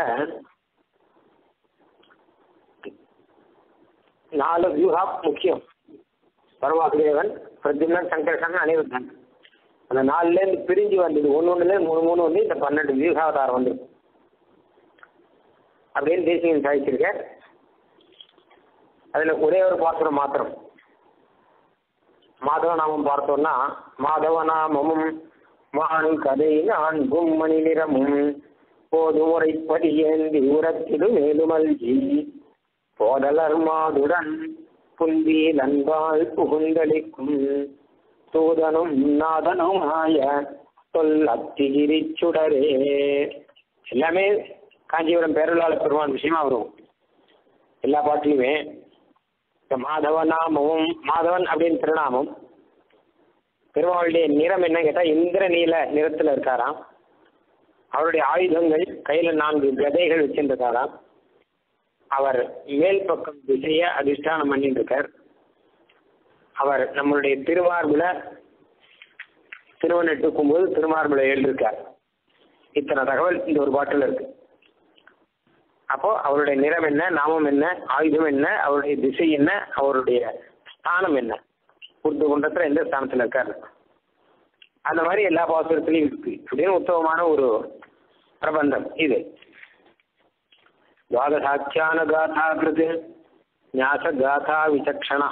நாலு வியூகா முக்கியம். பரவாசுதேவன், பிரத்யும்னன், சங்கர்ஷன், அனிருத்தன். அந்த நாலுல இருந்து பிரிஞ்சு வந்தது ஒன்று ஒன்றுல மூணு மூணு வந்து இந்த பன்னெண்டு வியூகாவதாரம் வந்து அப்படின்னு தேசிகன் சாதிச்சிருக்க. அதுல ஒரே ஒரு பாத்திரம் மாத்திரம் மாதவ நாமம் பார்த்தோம்னா மாதவ நாமமும் வான் கதை நான்கும் மணி நிறமும் போது முறைப்படி ஏந்தி உரத்திடு மேலுமல்கி போதலர் மாதுடன் புந்தி நண்பால் புகுந்தளிக்கும் தூதனும் நாதனும் ஆய சொல் அத்திகிரி சுடரே. எல்லாமே காஞ்சிபுரம் பேரலாள பெருமான் விஷயமா வரும் எல்லா பாட்டிலுமே. இந்த மாதவ நாமமும் மாதவன் அப்படின்னு திருநாமம். பெருமாளுடைய நிறம் என்ன கேட்டால் இந்திர நீல நிறத்தில் இருக்காராம். அவருடைய ஆயுதங்கள் கையில் நான்கு கதைகள் வச்சிருக்காராம். அவர் மேல் பக்கம் திசைய அதிஷ்டானம் பண்ணிட்டு இருக்கார். அவர் நம்மளுடைய திருமார்புல திருவண்ணெட்டுக்கும் போது திருமார்புல எழுதியிருக்கார். இத்தனை தகவல் இந்த ஒரு பாட்டில் இருக்கு. அப்போ அவருடைய நிறம் என்ன, நாமம் என்ன, ஆயுதம் என்ன, அவருடைய திசை என்ன, அவருடைய ஸ்தானம் என்ன, உருது குண்டத்தில் எந்த ஸ்தானத்தில் இருக்காரு, அந்த மாதிரி எல்லா பாசுரத்திலையும் இருக்கு அப்படின்னு உத்தமமான ஒரு பிரபந்தம் இது. துவாதசாட்சியான காதா கிருது ஞாச காதா விசக்ஷணா.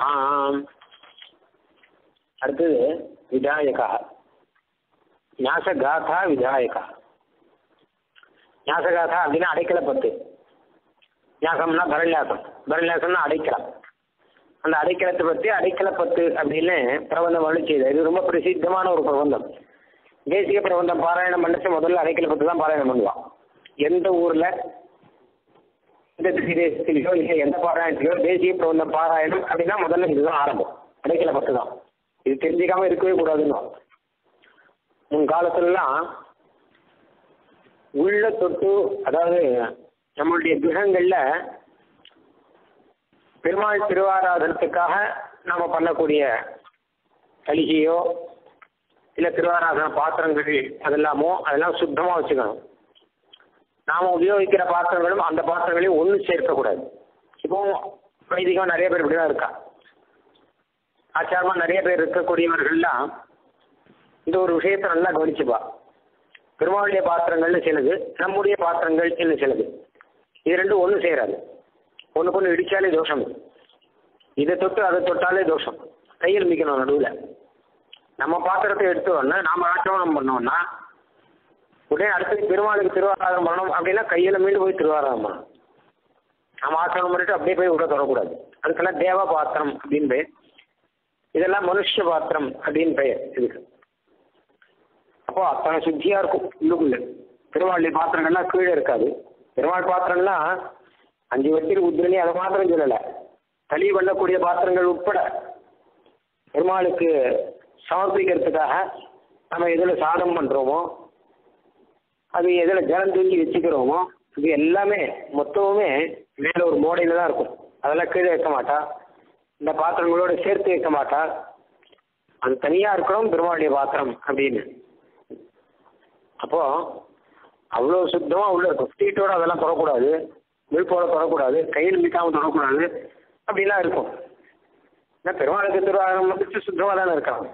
அடுத்தது விதாயகா. ஞாச காதா விதாயகா. ஞாசகாதா அப்படின்னா அடைக்கல பத்து. ஞாசம்னா பரநியாசம், பரநியாசம்னா அடைக்கலாம். அந்த அடைக்கலத்தை பற்றி அடைக்கல பத்து அப்படின்னு பிரபந்தம் அருளி செய்தார். இது ரொம்ப பிரசித்தமான ஒரு பிரபந்தம். தேசிய பிரபந்தம் பாராயணம் பண்ணிச்சு முதல்ல அடைக்கல பத்து தான் பாராயணம் பண்ணுவான். எந்த ஊர்ல இந்த தேசத்திலேயோ இல்லை எந்த பாராயணத்திலையோ தேசிய பிரபந்தம் பாராயணம் அப்படின்னா முதல்ல இதுதான் ஆரம்பம், அடைக்கல பத்து தான். இது தெரிஞ்சிக்காம இருக்கவே கூடாதுன்னு முன் காலத்துலலாம் உள்ள தொட்டு, அதாவது நம்மளுடைய கிரகங்கள்ல பெருமாள் திருவாராதனத்துக்காக நாம பண்ணக்கூடிய கலிகையோ இல்லை திருவாராதன பாத்திரங்கள் அதெல்லாமோ அதெல்லாம் சுத்தமாக வச்சுக்கணும். நாம் உபயோகிக்கிற பாத்திரங்களும் அந்த பாத்திரங்களையும் ஒன்று சேர்க்கக்கூடாது. இப்போ வைதிகம் நிறைய பேர் இப்படி தான் இருக்கா. ஆச்சாரமாக நிறைய பேர் இருக்கக்கூடியவர்கள்லாம் இந்த ஒரு விஷயத்தை நல்லா கவனிச்சுப்பா. பெருமாளுடைய பாத்திரங்கள்னு சிலது, நம்முடைய பாத்திரங்கள் என்ன சிலது, இது ரெண்டும் ஒன்று செய்கிறாரு. ஒன்றுக்கு ஒன்று இடித்தாலே தோஷம். இதை தொட்டு அதை தொட்டாலே தோஷம். கையில் மிக்கணும் நடுவில். நம்ம பாத்திரத்தை எடுத்தோன்னா நாம் ஆச்சமனம் பண்ணோம்னா உடனே அடுத்து பெருமாளுக்கு திருவாராதனம் பண்ணணும் அப்படின்னா கையில் மீண்டு போய் திருவாராதனம் பண்ணணும். நம்ம ஆச்சமனம் பண்ணிட்டு அப்படியே போய் விட தொடக்கூடாது. அதுக்கெல்லாம் தேவ பாத்திரம் அப்படின்னு பெயர். இதெல்லாம் மனுஷ பாத்திரம் அப்படின்னு பெயர் இதுக்கு. அப்போ அத்தனை சுத்தியாக இருக்கும் உள்ளுக்குள்ள. பெருமாளுடைய பாத்திரங்கள்லாம் கீழே இருக்காது. பெருமாள் பாத்திரம்லாம் அஞ்சு வட்டில் உத்திரணி அதை மாத்திரம் சொல்லலை, களி பண்ணக்கூடிய பாத்திரங்கள் உட்பட பெருமாளுக்கு சமர்ப்பிக்கிறதுக்காக நம்ம எதில் சாதம் பண்ணுறோமோ, அது எதில் ஜலம் தூக்கி வச்சுக்கிறோமோ, இது எல்லாமே மொத்தமுமே மேலே ஒரு மோடையில் தான் இருக்கும். அதெல்லாம் கீழே வைக்க மாட்டா, இந்த பாத்திரங்களோட சேர்த்து வைக்க மாட்டா. அது தனியாக இருக்கணும் பெருமாளுடைய பாத்திரம் அப்படின்னு. அப்போது அவ்வளோ சுத்தமாக உள்ள இருக்கும். ஸ்டீட்டோடு அதெல்லாம் தொடக்கூடாது, விழுப்போட தொடக்கூடாது, கையில் மிக்காமல் தொடக்கூடாது, அப்படிலாம் இருக்கும். ஏன்னா பெருமாளுக்கு திருவாரூரம் வந்துச்சு சுத்தமாக தானே இருக்காங்க.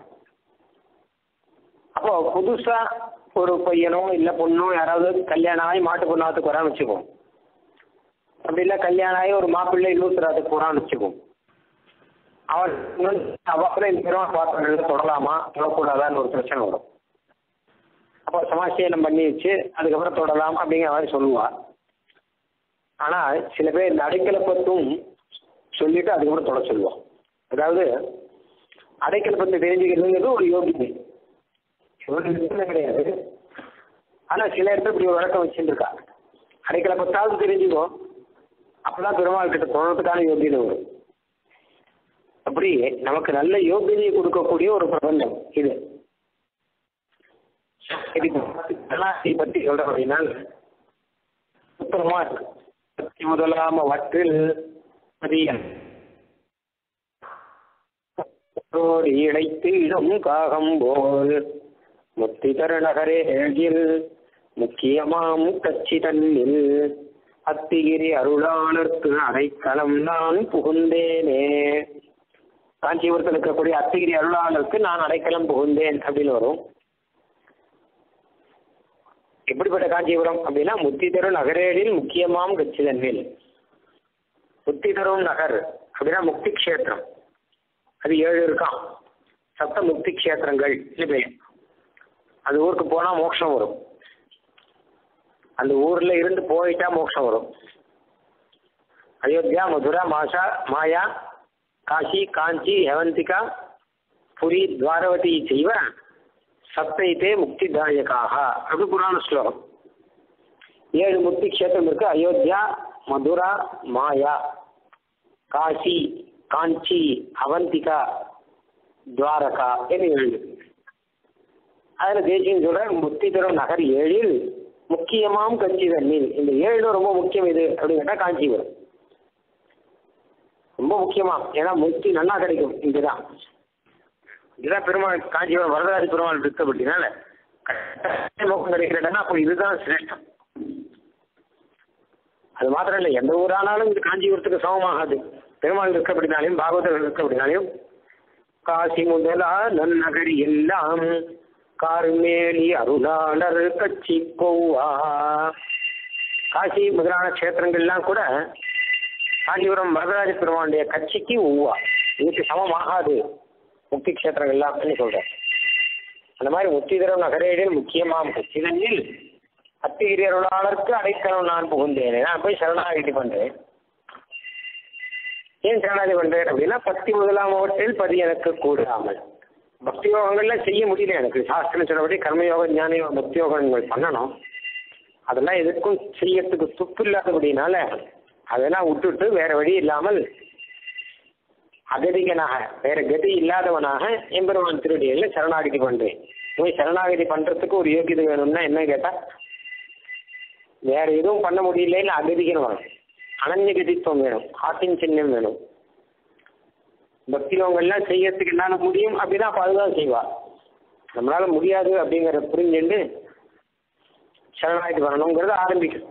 அப்போ புதுசாக ஒரு பையனோ இல்லை பொண்ணோ யாராவது கல்யாணம் ஆகி மாட்டு பொண்ணாத்துக்கு வரான்னு வச்சுக்குவோம். அப்படி இல்லை கல்யாணம் ஆகி ஒரு மாப்பிள்ளை இன்னூத்துறாத்துக்கு போகிறான்னு வச்சுக்குவோம். அவன் அவசரம் இந்த பெருமாள் பாத்திரங்கள் தொடலாமா தொடக்கூடாதான்னு ஒரு பிரச்சனை வரும். அப்போ சமாசீனம் பண்ணி வச்சு அதுக்கப்புறம் தொடலாம் அப்படிங்கிற மாதிரி சொல்லுவாள். ஆனால் சில பேர் இந்த அடைக்கலை பற்றும் சொல்லிவிட்டு அதுக்கப்புறம் தொட சொல்லுவான். அதாவது அடைக்கலை பற்றி தெரிஞ்சுக்கிறதுங்கிறது ஒரு யோகிதை கிடையாது. ஆனால் சில இடத்துல இப்படி ஒரு வழக்கம் வச்சுட்டு இருக்கா. அடைக்கலை பத்தாவது தெரிஞ்சுக்கோ, அப்போதான் பெருமாள் கிட்ட தொடர்றதுக்கான யோகியதை வரும். அப்படி நமக்கு நல்ல யோகியதையை கொடுக்கக்கூடிய ஒரு பிரபந்தம் இது. பற்றி சொல்ற அப்படின்னா உத்தரமா இருக்கு. முதலாம வற்றில் இழைத்து இடம் காகம் போல் முத்தி தருநகரே எழுதில் முக்கியமாம் கட்சி தன்னில் அத்திகிரி அருளாளர்க்கு அடைக்கலம் நான் புகுந்தேனே. காஞ்சிபுரத்தில் இருக்கக்கூடிய அத்திகிரி அருளாளருக்கு நான் அடைக்கலம் புகுந்தேன் அப்படின்னு வரும். எப்படிப்பட்ட காஞ்சிபுரம் அப்படின்னா முத்தி தரும் நகரேடில் முக்கியமாம் கட்சி தன்னில். முத்தி தரும் நகர் அப்படின்னா முக்தி கஷேத்திரம். அது ஏழு இருக்கான். சப்த முக்தி கஷேத்திரங்கள் பேர். அந்த ஊருக்கு போனால் மோட்சம் வரும். அந்த ஊரில் இருந்து போயிட்டா மோட்சம் வரும். அயோத்தியா, மதுரா, மாஷா, மாயா, காஷி, காஞ்சி, ஹெவந்திகா, புரி, துவாரவதி செய்வ சப்தைத்தே முக்திதாயகாக அப்படி புராண ஸ்லோகம். ஏழு முக்தி கஷேத்திரம் இருக்கு. அயோத்தியா, மதுரா, மாயா, காசி, காஞ்சி, அவந்திகா, துவாரகா என்று ஏழு. அதில் தேசியம் சொல்ற முக்தி தரும் நகர் ஏழில் முக்கியமாம் கஞ்சி தண்ணீர். இந்த ஏழு ரொம்ப முக்கியம். இது அப்படின்னு கேட்டால் காஞ்சிபுரம் ரொம்ப முக்கியமா. ஏன்னா முக்தி நல்லா கிடைக்கும் இங்குதான். இதுதான் பெருமாள் காஞ்சிபுரம் வரதராஜ பெருமாள் இருக்கு. அப்படின்னால நோக்கம் கிடைக்கிறேன்னா அப்போ இதுதான் சிரேஷ்டம். அது மாத்திரம் இல்லை, எந்த ஊரானாலும் இது காஞ்சிபுரத்துக்கு சமமாகாது. பெருமாள் இருக்க அப்படின்னாலையும் பாகவதர்கள் இருக்க அப்படின்னாலையும் காசி முதலா நன்னகரி எல்லாம் கார்மேலி அருளாளர் கட்சி கொவ்வா. காசி முதலான கஷேத்திரங்கள்லாம் கூட காஞ்சிபுரம் வரதராஜ பெருமானுடைய கட்சிக்கு ஒவ்வா. இதுக்கு சமமாகாது முக்தி கஷேத்திரங்கள்லாம் அப்படின்னு சொல்றேன். அந்த மாதிரி முக்திதரம் நகரேடில் முக்கியமாம் கட்சிதனில் அத்திகிரி அருளாளருக்கு அடைக்கலம் நான் புகுந்தேன். நான் போய் சரணாகதி பண்றேன். ஏன் சரணாகதி பண்றேன் அப்படின்னா பக்தி முதலாமவற்றில் பதி எனக்கு கூடாமல். பக்தி யோகங்கள்லாம் செய்ய முடியல எனக்கு. சாஸ்திரம் சொன்னபடி கர்மயோக ஞான யோக பக்தி யோகங்கள் பண்ணணும். அதெல்லாம் எதுக்கும் செய்யறதுக்கு துப்பு இல்லாதபடினால அதெல்லாம் விட்டுட்டு வேற வழி இல்லாமல் அகதிகனாக வேற கதி இல்லாதவனாக எம்பெருமான் திருடியில் சரணாகதி பண்றேன். போய் சரணாகதி பண்றதுக்கு ஒரு யோகியதை வேணும்னா என்ன கேட்டா வேற எதுவும் பண்ண முடியலன்னு அகதிகன் வரும். அனன்ய கதித்துவம் வேணும். ஆட்டின் சின்னம் வேணும். பக்தி யோகங்கள்லாம் செய்யறதுக்கு என்னால முடியும் அப்படின்னா அப்போ அதுதான் செய்வா. நம்மளால முடியாது அப்படிங்கிறத புரிஞ்சுட்டு சரணாகதி வரணுங்கிறத ஆரம்பிக்கும்.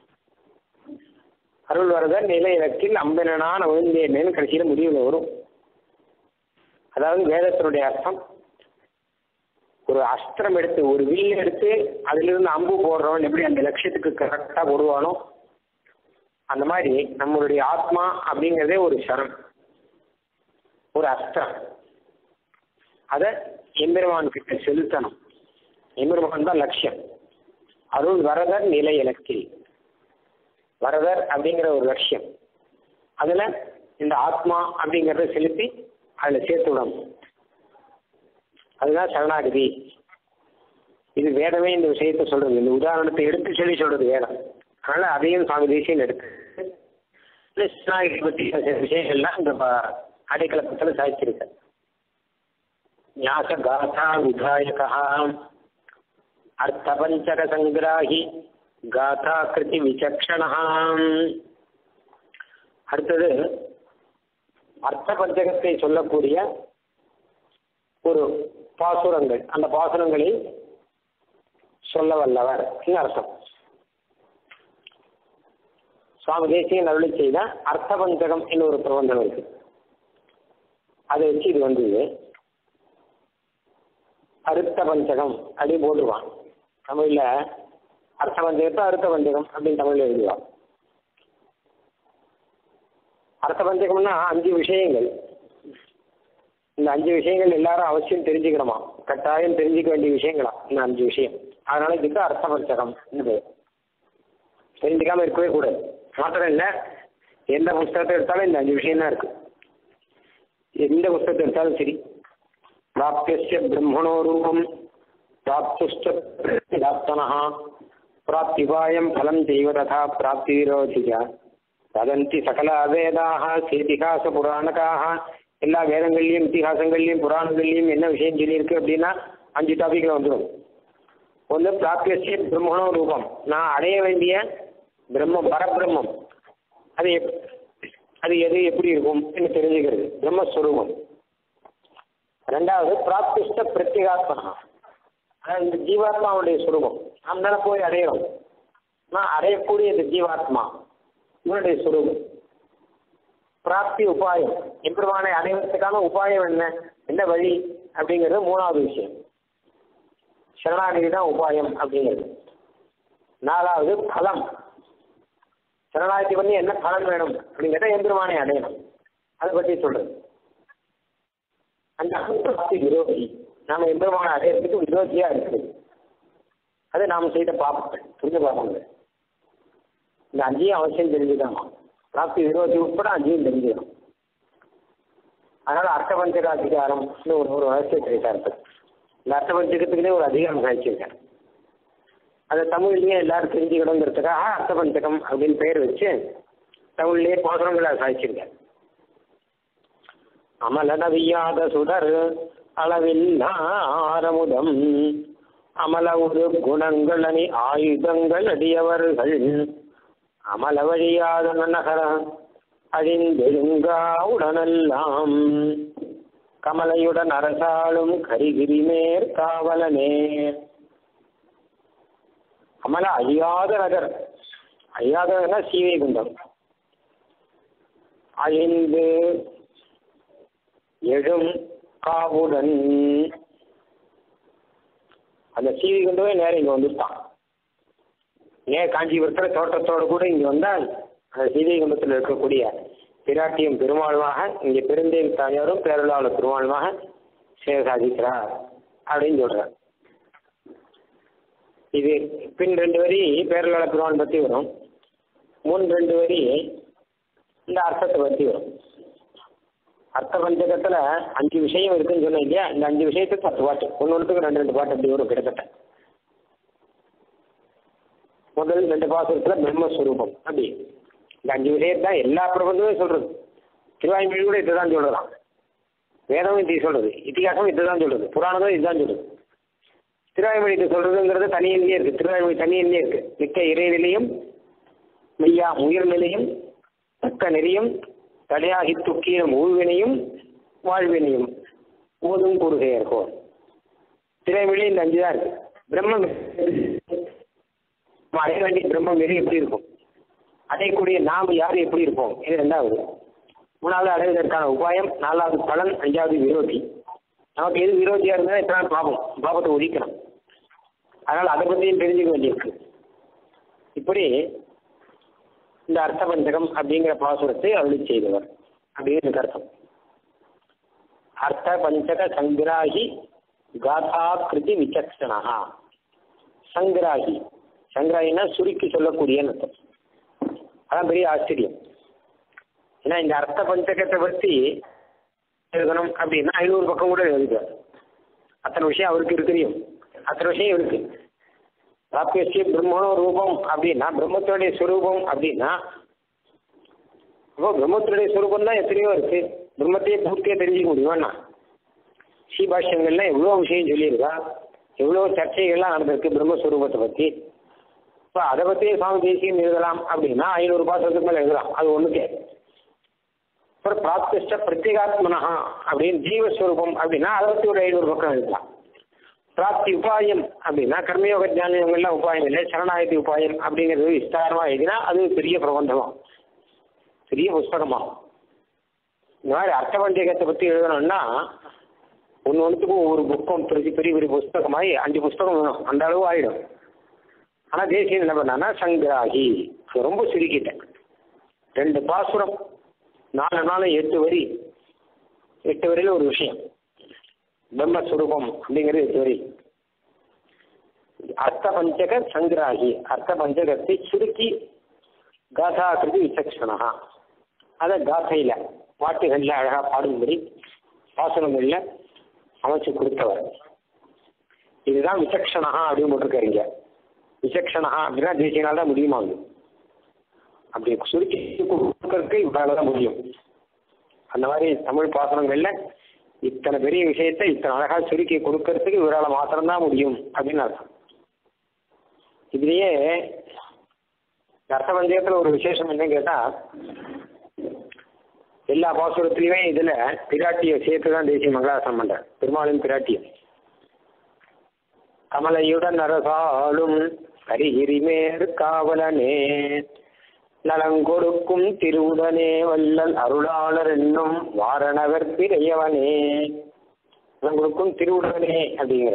அருள் வரதர் நிலை இலக்கில் அம்பனான விழுந்தேன்னு கடைசியில முடிவில் வரும். அதாவது வேதத்தினுடைய அர்த்தம் ஒரு அஸ்திரம் எடுத்து ஒரு வில் எடுத்து அதிலிருந்து அம்பு போடுறவன் எப்படி அந்த லட்சியத்துக்கு கரெக்டாக போடுவானோ அந்த மாதிரி நம்மளுடைய ஆத்மா அப்படிங்கிறதே ஒரு சரம், ஒரு அஸ்திரம். அதை எம்பெருமான் கிட்ட செலுத்தணும். எம்பெருமான் தான் லட்சியம். அருள் வரதர் நிலை இலக்கில் வரதர் அப்படிங்கிற ஒரு லட்சியம். அதில் இந்த ஆத்மா அப்படிங்கிறத செலுத்தி அதில் சேர்த்து விடணும். அதுதான் சரணாகதி. இது வேதமே இந்த விஷயத்தை சொல்றது. இந்த உதாரணத்தை எடுத்து சொல்லி சொல்றது வேதம். அதனால அதையும் சுவாமி தேசியம் எடுத்து சரணாகதி பற்றி விஷயங்கள்லாம் இந்த அடைக்கலப்பத்தில் சாய்ச்சிருக்க. ஞாச காதா விதாயகா அர்த்த பஞ்சக சங்கிராகி காதா கிருதி விசக்ஷணாம். அடுத்தது அர்த்த பஞ்சகத்தை சொல்லக்கூடிய ஒரு பாசுரங்கள். அந்த பாசுரங்களை சொல்ல வல்லவர் அர்த்தம். சுவாமி தேசியன் அருளி செய்த அர்த்த பஞ்சகம் என்ன ஒரு பிரபந்தம் இருக்கு. அதை வச்சு இது வந்தது அருத்த பஞ்சகம் அப்படின்னு போட்டுருவான். தமிழ்ல அர்த்த பஞ்சகத்தை அருத்த பஞ்சகம் அப்படின்னு தமிழ்ல எழுதுவான். அர்த்த பஞ்சகம்னா அஞ்சு விஷயங்கள். இந்த அஞ்சு விஷயங்கள் எல்லாரும் அவசியம் தெரிஞ்சுக்கணுமா, கட்டாயம் தெரிஞ்சுக்க வேண்டிய விஷயங்களா இந்த அஞ்சு விஷயம். அதனால இதுக்கு அர்த்த பஞ்சகம் தெரிஞ்சுக்காம இருக்கவே கூடாது. மாத்திரம் இல்லை, எந்த புஸ்தகத்தை எடுத்தாலும் இந்த அஞ்சு விஷயம் தான் இருக்கு. எந்த புஸ்தகத்தை எடுத்தாலும் சரி. பிராப்திய பிரம்மணோ ரூபம் பிராப்துஷ்டனா பிராப்திபாயம் பலம் தெய்வ ததா பிராப்தி விரோதிகா ததந்தி சகல வேதாக சேதிகாச புராணக்காக. எல்லா வேதங்கள்லையும் இத்திஹாசங்கள்லையும் புராணங்கள்லையும் என்ன விஷயம் சொல்லியிருக்கு அப்படின்னா அஞ்சு டாபிக்ல வந்துடும். ஒன்று பிராப்திய பிரம்மணோ ரூபம், நான் அடைய வேண்டிய பிரம்மம் பரபிரம்மம் அது எப் அது எது எப்படி இருக்கும் என்று தெரிஞ்சுக்கிறது பிரம்மஸ்வரூபம். ரெண்டாவது பிராப்திஷ்ட பிரத்யேகாத்மா, அதாவது இந்த ஜீவாத்மாவுடைய சுரூபம் நாம் தானே போய் அடையிறோம். நான் அடையக்கூடிய இந்த ஜீவாத்மா இவனுடைய சுரூபம். பிராப்தி உபாயம், எம்பெருமானை அடைவதற்கான உபாயம் என்ன, என்ன வழி அப்படிங்கிறது மூணாவது விஷயம். சரணாகதி தான் உபாயம் அப்படிங்கிறது. நாலாவது பலம், சரணாகதி பண்ணி என்ன பலன் வேணும் அப்படிங்கிறத எம்பெருமானை அடையணும், அதை பற்றி சொல்றது. அந்த பிராப்தி விரோதி, நாம எம்பெருமான அடையறதுக்கு விரோதியா இருக்குது. அது நாம் செய்த பாப்பங்கள், புரிஞ்ச பாப்பங்கள். இந்த அஞ்சையும் அவசியம் தெரிஞ்சுக்கணுமா, பிராப்தி விரோதி உட்பட அஞ்சையும் தெரிஞ்சுக்கணும். அதனால அர்த்தபஞ்சக அதிகாரம்னு ஒரு ஒரு வளர்ச்சி கிடைத்தார்கள். இந்த அர்த்தபஞ்சகத்துக்குன்னே ஒரு அதிகாரம் சாதிச்சிருக்கேன். அதை தமிழ்லயே எல்லாரும் தெரிஞ்சுக்கணுங்கிறதுக்காக அர்த்தபஞ்சகம் அப்படின்னு பெயர் வச்சு தமிழ்லயே பாசுரங்களை சாதிச்சிருக்கேன். அமலனவியாத சுடர் அளவில் ஆரமுதம் அமல ஒரு குணங்கள் அணி ஆயுதங்கள் அடியவர்கள் அமல வழியாத நகர அழிந்தெழுங்கா உடனெல்லாம் கமலையுடன் அரசாளும் கரிகிரி மேற் காவலனே. அமல அழியாத நகர், அழியாத சீவைகுண்டம், அழிந்து எழும் காவுடன், அந்த சீவைகுண்டமே நேரம் இங்க வந்துட்டான். ஏன் காஞ்சிபுரத்தில் தோட்டத்தோடு கூட இங்க வந்தால் அந்த சீவைகுண்டத்தில் இருக்கக்கூடிய பிராட்டியும் பெருமாளுமாக இங்கே பெருந்தேவி தாயாரும் பேரலாளர் பெருமாளுமாக சேவை சாதிக்கிறார் அப்படின்னு சொல்றார். இது பின் ரெண்டு வரி பேரலாளர் பெருமாள் பற்றி வரும், முன் ரெண்டு வரி இந்த அர்த்தத்தை பற்றி வரும். அர்த்த பஞ்சகத்துல அஞ்சு விஷயம் இருக்குன்னு சொன்னேன் இல்லையா, இந்த அஞ்சு விஷயத்துக்கு பத்து பாட்டு, ஒன்னொன்றுக்கு ரெண்டு ரெண்டு பாட்டு அப்படி வரும் கிட்டத்தட்ட. முதல் ரெண்டு பாசுரத்துல பிரம்மஸ்வரூபம் அப்படி இந்த அஞ்சு விஷயத்தான் எல்லா பிரபந்தமே சொல்றது. திருவாய்மொழி கூட இதுதான் சொல்றதான், வேதமும் இது சொல்றது, இத்திகாசமும் இதுதான் சொல்றது, புராணமும் இதுதான் சொல்றது. திருவாய்மொழி இது சொல்றதுங்கிறது தனியிலே இருக்கு, திருவாய்மொழி தனியிலே இருக்கு. மிக்க இறைநிலையும் மெய்யா உயிர் நிலையும் தக்க நெறியும் தடையாகி துக்கிய ஊழ்வினையும் வாழ்வினையும் போதும் கூறுகையோ. திரைமொழி இந்த அஞ்சு தான் இருக்கு. பிரம்மம் அடைய வேண்டிய பிரம்மம் வெறி எப்படி இருக்கும், அடையக்கூடிய நாம் யார் எப்படி இருப்போம், இது ரெண்டாவது. மூணாவது அடைவதற்கான உபாயம், நாலாவது பலன், அஞ்சாவது விரோதி. நமக்கு எது விரோதியா இருந்தால் எத்தனை பாபம், பாபத்தை ஒழிக்கணும். அதனால் அதை பற்றியும் தெரிஞ்சுக்க வேண்டியிருக்கு. இப்படி இந்த அர்த்த பஞ்சகம் அப்படிங்கிற பாசுரத்தை அருளி செய்தவர் அப்படின்னு அர்த்தம். அர்த்த பஞ்சக சங்கிராகி காதா கிருதி விசக்ஷணா. சங்கிராகி, சங்கிராகினா சுருக்கி சொல்லக்கூடிய அர்த்தம். அதான் பெரிய ஆச்சரியம். ஏன்னா இந்த அர்த்த பஞ்சகத்தை பற்றி எழுதணும் அப்படின்னா ஐநூறு பக்கம் கூட எழுதுவார். அத்தனை விஷயம் அவருக்கு இருக்கிறையும், அத்தனை விஷயம் இருக்கு. பிராப்திய பிரம்மணோ ரூபம் அப்படின்னா பிரம்மத்துடைய ஸ்வரூபம் அப்படின்னா, அப்போ பிரம்மத்துடைய ஸ்வரூபம் தான் எத்தனையோ இருக்கு. பிரம்மத்தையே பூர்த்தியா தெரிஞ்சுக்க முடியுமாண்ணா? ஸ்ரீபாஷ்யங்கள்ல எவ்வளோ விஷயம் சொல்லியிருக்கா, எவ்வளோ சர்ச்சைகள்லாம் நடந்திருக்கு பிரம்மஸ்வரூபத்தை பற்றி. இப்போ அதை பற்றியே சுவாமி தேசியம் எழுதலாம் அப்படின்னா ஐநூறு பாசத்துக்கு மேலே எழுதலாம், அது ஒன்றுக்கே. அப்புறம் பிராப்திஷ்ட பிரத்யேகாத்மனா அப்படின்னு ஜீவஸ்வரூபம் அப்படின்னா அதை பற்றி ஒரு ஐநூறு பக்கம் எழுதலாம். பிராப்தி உபாயம் அப்படின்னா கர்மயோக ஜானியங்கள்லாம் உபாயம் இல்லை, சரணாகதி உபாயம் அப்படிங்கிறது விஸ்தாரமாக எழுதினா அது பெரிய பிரபந்தமாகும், பெரிய புஸ்தகமாகும். இந்த மாதிரி அர்த்த பஞ்சகத்தை பற்றி எழுதணும்னா ஒன்று ஒன்றுத்துக்கும் ஒவ்வொரு புக்கம் பெரிய பெரிய பெரிய புஸ்தகமாகி அஞ்சு புஸ்தகம் வேணும், அந்த அளவு ஆகிடும். ஆனால் தேசியம் என்ன பண்ணான்னா சங்கிராகி ரொம்ப சுருக்கிட்டேன். ரெண்டு பாசுரம், நாலு நாள் எட்டு வரி, எட்டு வரியில் ஒரு விஷயம். பிரம்மஸ்வரூபம் அப்படிங்கிறது எட்டு வரி. அர்த்த பஞ்சக சங்கிராகி, அர்த்த பஞ்சகத்தை சுருக்கி காதாகிருதி விசக்ஷணா, அதை காதையில பாட்டுகளில் அழகா பாடும்படி பாசனங்களில் அமைச்சு கொடுத்தவர். இதுதான் விசக்ஷணா அப்படின்னு போட்டிருக்காருங்க. விசக்ஷணா அப்படின்னா தேசியனால் தான் முடியுமாங்க. அப்படி சுருக்கி கொடுக்கறதுக்கு இவ்வளவு தான் முடியும். அந்த மாதிரி தமிழ் பாசனங்கள்ல இத்தனை பெரிய விஷயத்தை இத்தனை அழகா சுருக்கி கொடுக்கறதுக்கு இவரால் மாத்திரம்தான் முடியும் அப்படின்னு அர்த்தம். இதுலயே அர்த்த பஞ்சகத்துல ஒரு விசேஷம் என்னன்னு கேட்டா, எல்லா பாசுரத்திலையுமே இதுல பிராட்டிய சேர்த்து தான் தேசிய மங்களாசனம் பண்ற. பெருமாளும் பிராட்டியும் கமலையுடன் அரசாளும் கரிகிரிமேறு காவலனே நலங்கொடுக்கும் திருவுடனே வல்லல் அருளாளர் என்னும் வாரணவர் பிறையவனே. நலங்கொடுக்கும் திருவுடனே அப்படிங்கிற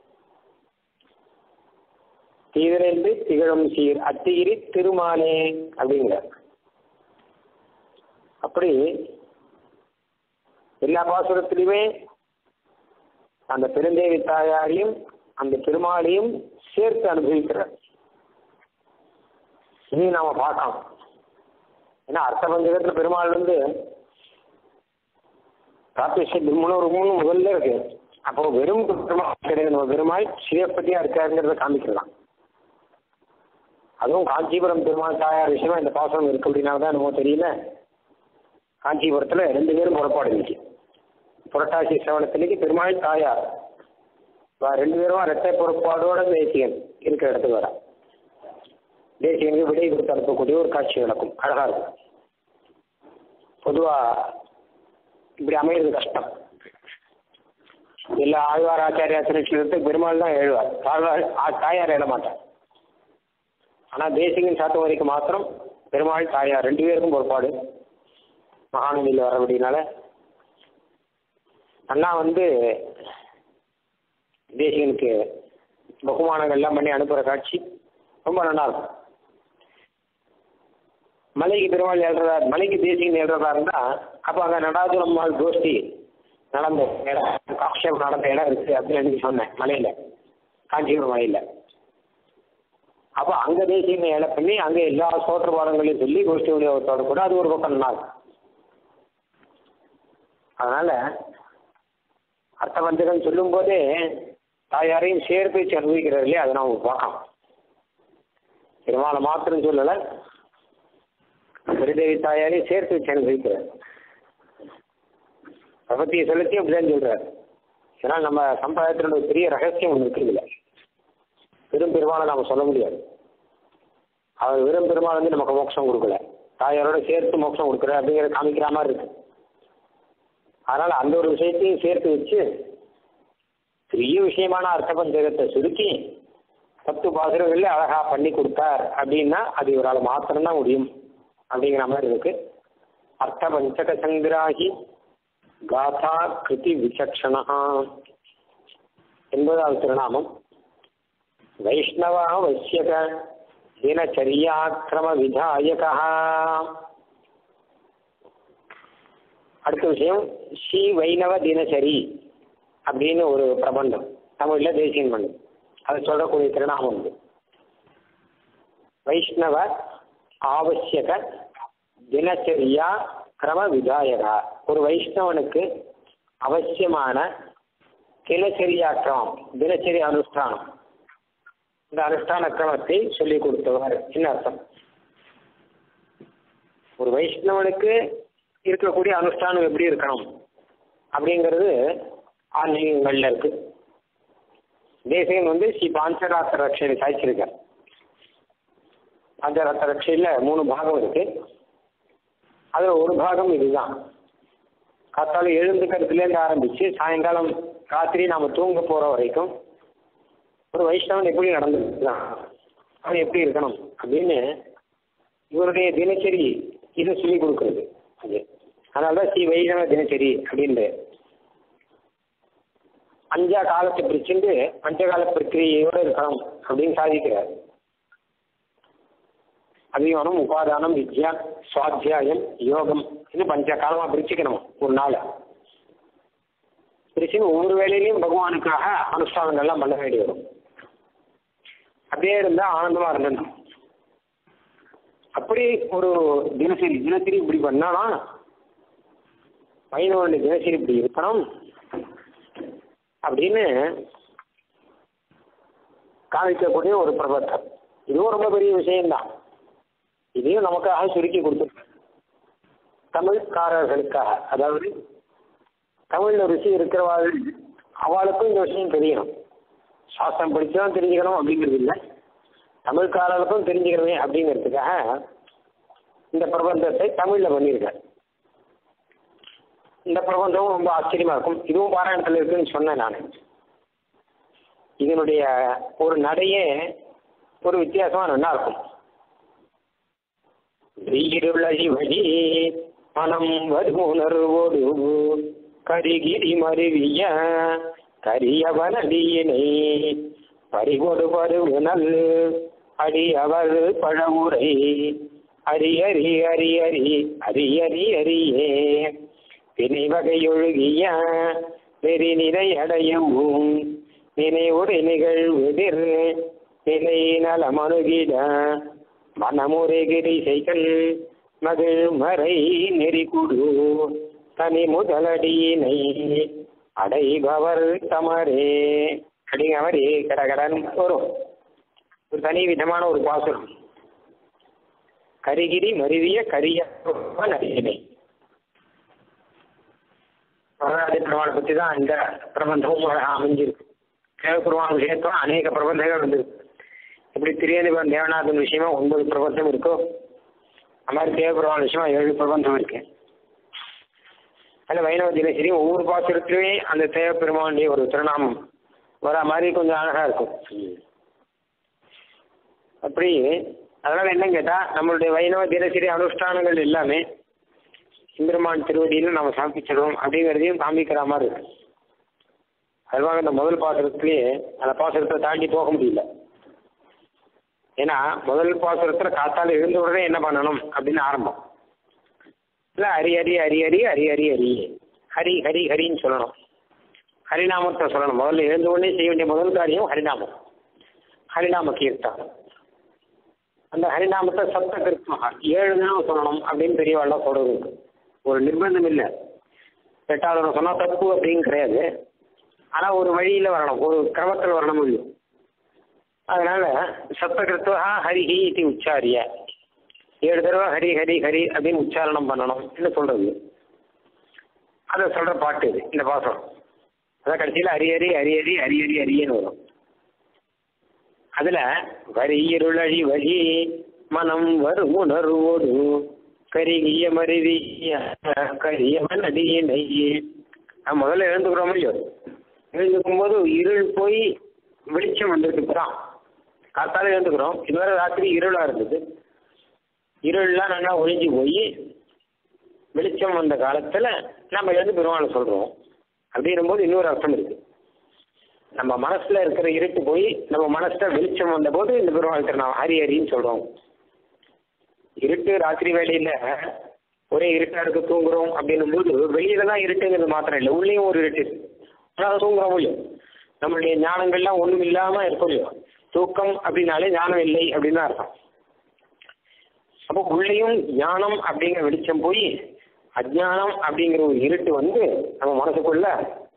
தீவிரந்து திகழும் சீர் அத்திகிரி திருமானே அப்படிங்கிற. அப்படி எல்லா பாசுரத்திலுமே அந்த பெருந்தேவி தாயாரையும் அந்த பெருமாளையும் சேர்த்து அனுபவிக்கிறார். இனி நாம பார்க்கலாம். ஏன்னா அர்த்த பஞ்சகத்துல பெருமாள் வந்து ராபேஷ பிரம்மனூர் மூணு முதல்ல இருக்கு. அப்போ வெறும் பெருமாள் கிடையாது, நம்ம பெருமாள் சிவப்பதியா இருக்காருங்கிறத காமிக்கலாம். அதுவும் காஞ்சிபுரம் பெருமாள் தாயார் விஷயமா இந்த பாசனம் இருக்கு அப்படின்னால்தான் நம்ம தெரியல. காஞ்சிபுரத்துல ரெண்டு பேரும் புறப்பாடு இன்னைக்கு புரட்டாசி சிரவணத்திலேக்கு பெருமாள் தாயார் ரெண்டு பேரும் இரட்டை புறப்பாடோட தேசியன் இருக்கிற இடத்துக்கு வர தேசியனுக்கு விடை கொடுத்து அனுப்பக்கூடிய ஒரு காட்சி நடக்கும். அழகா இருக்கும். பொதுவா இப்படி அமையிறது கஷ்டம். எல்லா ஆழ்வார் ஆச்சாரியா திருஷ்ணத்துக்கு பெருமாள் தான் எழுவார், தாயார் எழ மாட்டார். ஆனா தேசிகன் சாத்தம் வரைக்கும் மாத்திரம் பெருமாள் தாயார் ரெண்டு பேருக்கும் பொறுப்பாடு மகாநதியில் வரபடினால அண்ணா வந்து தேசிகனுக்கு பகுமானங்கள்லாம் பண்ணி அனுப்புகிற காட்சி ரொம்ப நல்லா இருக்கும். மலைக்கு பெருமாள் எழுறதா, மலைக்கு தேசிகன் எழுறதா இருந்தா அப்போ அங்கே நடாதுரம்மாள் கோஷ்டி நடந்த இடம், காட்சியம் நடந்த இடம் இருக்கு அப்படின்னு எனக்கு சொன்னேன். மலையில காஞ்சிபுரம் மலையில அப்போ அங்கே தேசிகனை ஏழை பண்ணி அங்கே எல்லா சோற்ற பாடங்களையும் சொல்லி கோஷ்டி உடையவத்தோட கூட அது ஒரு பக்கம் நல்லா இருக்கும். அதனால அர்த்த பஞ்சகம் சொல்லும் போதே தாயாரையும் சேர்த்து வச்சு அனுபவிக்கிறது இல்லையா, அதை நான் பார்க்கலாம். பெருமாளை மாத்திரம் சொல்லலை, பெருதேவி தாயாரையும் சேர்த்து வச்சு அனுபவிக்கிறார். பிரபத்தியை செலுத்தி அப்படிதான் சொல்றாரு. ஏன்னா நம்ம சம்பிரதாயத்தினோட ஒரு பெரிய ரகசியம் ஒன்று இருக்குது. இல்லை பெரும் பெருமாளை நாம சொல்ல முடியாது. அவர் வெறும் பெருமாள் வந்து நமக்கு மோட்சம் கொடுக்கல, தாயாரோட சேர்த்து மோட்சம் கொடுக்குற அப்படிங்கிற காமிக்கிற மாதிரி இருக்கு. அதனால அந்த ஒரு விஷயத்தையும் சேர்த்து வச்சு பெரிய விஷயமான அர்த்த பஞ்சகத்தை சுருக்கி பத்து பாசுரங்கள்ல அழகா பண்ணி கொடுத்தார் அப்படின்னா அது இவரால் மாத்திரம்தான் முடியும் அப்படிங்கிற மாதிரி இருக்கு. அர்த்த பஞ்சக சங்கிராகி காதா கிருதி விசக்ஷணா என்பதாவது திருநாமம். வைஷ்ணவா வைசியக தினச்சரியாக்கிரம விதாயகா. அடுத்த விஷயம் ஸ்ரீ வைணவ தினசரி அப்படின்னு ஒரு பிரபந்தம் தமிழ்ல தேசியம் பண்ணு, அதை சொல்லக்கூடிய திருநாமம் உண்டு. வைஷ்ணவ ஆவசியக தினச்சரியா கிரம விதாயகா. ஒரு வைஷ்ணவனுக்கு அவசியமான தினச்சரியா கிரமம், தினச்சரி அனுஷ்டானம், இந்த அனுஷ்டான கிரமத்தை சொல்லிக் கொடுத்தவர். என்ன அர்த்தம்? ஒரு வைஷ்ணவனுக்கு இருக்கக்கூடிய அனுஷ்டானம் எப்படி இருக்கணும் அப்படிங்கிறது ஆன்மீகங்கள்ல இருக்கு. தேசிகன் வந்து ஸ்ரீ பாஞ்சராத்திர ரட்சையை சாய்ச்சிருக்கார். பாஞ்சராத்திர ரட்சையில மூணு பாகம் இருக்கு. அதுல ஒரு பாகம் இதுதான். காத்தால எழுந்துக்கிறதுலேருந்து ஆரம்பிச்சு சாயங்காலம் ராத்திரி நாம தூங்க போற வரைக்கும் ஒரு வைஷ்ணவன் எப்படி நடந்துருக்கலாம், அவன் எப்படி இருக்கணும் அப்படின்னு இவருடைய தினச்சரி இதை சொல்லி கொடுக்கறது. அது அதனாலதான் ஸ்ரீ வைஷ்ணவ தினச்சரி அப்படின்னு அஞ்சா காலத்தை பிரிச்சுட்டு பஞ்சகால பிரக்கிரியோட இருக்கணும் அப்படின்னு சாதிக்கிறார். அபிமானம், உபாதானம், வித்யா, சுவாத்தியாயம், யோகம் இன்னும் பஞ்ச காலமா பிரிச்சுக்கணும். ஒரு நாள் பிரிச்சுன்னு ஒவ்வொரு வேலையிலையும் பகவானுக்காக அனுஷ்டானங்கள்லாம் பண்ண வேண்டி வரும். அப்படியே இருந்தா ஆனந்தமா இருந்தோம். அப்படி ஒரு தினசரி தினசரி இப்படி பண்ணானா வைணவனுடைய தினசரி இப்படி இருக்கணும் அப்படின்னு காமிக்கக்கூடிய ஒரு பிரபத்தம். இதுவும் ரொம்ப பெரிய விஷயம்தான். இதையும் நமக்காக சுருக்கி கொடுத்து தமிழ்காரர்களுக்காக, அதாவது தமிழ்ல ருசி இருக்கிறவாள் அவளுக்கும் இந்த விஷயம் தெரியணும். சாஸ்திரம் படிச்சுதான் தெரிஞ்சுக்கணும் அப்படிங்கிறது இல்லை, தமிழ்காரர்களுக்கும் தெரிஞ்சுக்கணுமே அப்படிங்கிறதுக்காக இந்த பிரபந்தத்தை தமிழ்ல பண்ணியிருக்காரு. இந்த பிரபந்தமும் ரொம்ப ஆச்சரியமா இருக்கும். இதுவும் பாராயணத்தில் இருக்குன்னு சொன்னேன் நான். இதனுடைய ஒரு நடையே ஒரு வித்தியாசமா நல்லா இருக்கும். வழி மனம் வருணர்வோடு கரிகிரி மருவிய கரியவனடியினை பறிகொடு பருவனல் அடியவர் பழமுறை அரியரி அரியரி அரியரி அரியே தினை வகையொழுகிய வெறி நிலை அடையவும் நினைவுரை நிகழ்வெதிர் நிலை நலமனுகிட மனமுறைகிரி செய்கள் மகிழ் மறை நெறிகுடு தனி முதலடியினை அடைபவர் தமரே அப்படிங்கிற மாதிரி கடகடன் வரும். ஒரு தனி விதமான ஒரு பாசுரம். கரிகிரி மருவிய கரிய நடிகை வரலாறு பிரமாணை பற்றி தான் இந்த பிரபந்தமும் அமைஞ்சிருக்கு. தேவபெருமான விஷயத்தோட அநேக பிரபந்தங்கள் வந்திருக்கு. எப்படி திரியணிபன் தேவநாதன் விஷயமா ஒன்பது பிரபந்தம் இருக்கோ அது மாதிரி தேவபெருமான விஷயமா ஏழு பிரபந்தம் இருக்கு. அதில் வைணவ தினசரி ஒவ்வொரு பாசுரத்திலுமே அந்த தேவபெருமானுடைய ஒரு திருநாமம் வர மாதிரி கொஞ்சம் அழகா இருக்கும். அப்படி அதனால என்ன கேட்டா நம்மளுடைய வைணவ தினசரி அனுஷ்டானங்கள் எல்லாமே எம்பெருமான் திருவடியிலும் நம்ம சமர்ப்பிச்சிடுவோம் அப்படிங்கிறதையும் காமிக்கிற மாதிரி இருக்கு. அதுவாக இந்த முதல் பாசுரத்திலேயே அந்த பாசுரத்தை தாண்டி போக முடியல. ஏன்னா முதல் பாசுரத்துல காத்தால எழுந்த உடனே என்ன பண்ணணும் அப்படின்னு ஆரம்பம் இல்லை, ஹரி ஹரி ஹரி ஹரி ஹரி ஹரி ஹரி ஹரி ஹரி ஹரின்னு சொல்லணும். ஹரிநாமத்தை சொல்லணும். முதல்ல எழுந்த உடனே செய்ய வேண்டிய முதல் காரியம் ஹரிநாமம், ஹரிநாம கீர்த்தனம். அந்த ஹரிநாமத்தை சப்த கிருத்மகா ஏழு தினம் சொல்லணும் அப்படின்னு பெரியவாள்லாம் சொல்றது. ஒரு நிர்பந்தம் இல்லை, எட்டாவது சொன்னால் தப்பு அப்படின்னு கிடையாது. ஆனால் ஒரு வழியில் வரணும், ஒரு கிரமத்தில் வரணும் இல்லை. அதனால சப்த கிருத்வகா ஹரிஹி இது உச்சாரிய ஏழு தடவை ஹரி ஹரி ஹரி அப்படின்னு உச்சாரணம் பண்ணணும் என்ன சொல்றது. அதை சொல்ற பாட்டு இது இந்த பாசம். அதான் கடைசியில் ஹரி ஹரி ஹரி ஹரி ஹரி ஹரி ஹரியன்னு வரும். அதுல வரியிருளழி வழி மனம் வரும் உணர்வோடு கருகிய மருவி கரியவன் அடியினை. முதல்ல எழுந்துக்கிறோம் இல்லையோ, எழுந்துக்கும் போது இருள் போய் வெளிச்சம் வந்திருக்குதான். காத்தால எழுந்துக்கிறோம், இதுவரை ராத்திரி இருளா இருந்தது. இருள்லாம் நல்லா ஒழிஞ்சு போய் வெளிச்சம் வந்த காலத்துல நம்ம எழுந்து பெருமாளை சொல்றோம். அப்படின்னும் போது இன்னொரு அர்த்தம் இருக்கு. நம்ம மனசுல இருக்கிற இருட்டு போய் நம்ம மனசுல வெளிச்சம் வந்த போது இந்த பெருமாள் திருநாமம் ஹரி ஹரின்னு சொல்றோம். இருட்டு ராத்திரி வேலையில ஒரே இருட்டா இருக்கு தூங்குறோம் அப்படின்னும் போது வெளியில தான் இருட்டுங்கிறது மாத்திரம் இல்லை, உள்ளேயும் ஒரு இருட்டு. அதாவது தூங்குறோம் இல்லையோ, நம்மளுடைய ஞானங்கள்லாம் ஒண்ணும் இல்லாம இருக்கும் இல்லையோ. தூக்கம் அப்படின்னாலே ஞானம் இல்லை அப்படின்னு தான் அர்த்தம். அப்போ உள்ளேயும் ஞானம் அப்படிங்கிற வெளிச்சம் போய் அஜ்ஞானம் அப்படிங்கிற ஒரு இருட்டு வந்து நம்ம மனசுக்குள்ள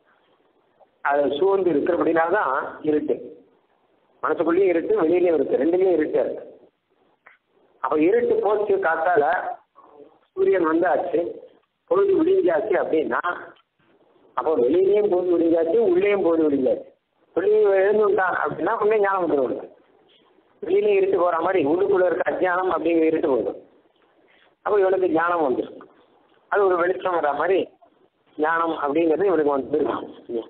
அதை சூழ்ந்து இருக்கிறபடினால்தான் இருட்டு. மனசுக்குள்ளேயும் இருட்டு, வெளியிலையும் இருக்கு, ரெண்டுலேயும் இருட்டு இருக்கு. அப்போ இருட்டு போச்சு, காத்தால சூரியன் வந்தாச்சு, பொழுது விடிஞ்சாச்சு அப்படின்னா அப்போ வெளியிலையும் பொழுது விடிஞ்சாச்சு, உள்ளேயும் பொழுது விடிஞ்சாச்சு. வெளியே எழுந்துட்டான் அப்படின்னா உள்ளே ஞானம் வந்துடும். வெளியிலே இருட்டு போற மாதிரி உள்ளுக்குள்ள இருக்க அஜ்ஞானம் அப்படிங்கிற இருட்டு போயிடும். அப்போ இவனுக்கு ஞானம் வந்துடும். அது ஒரு வெளிச்சம் வர மாதிரி ஞானம் அப்படிங்கிறது இவனுக்கு வந்துருக்கான்.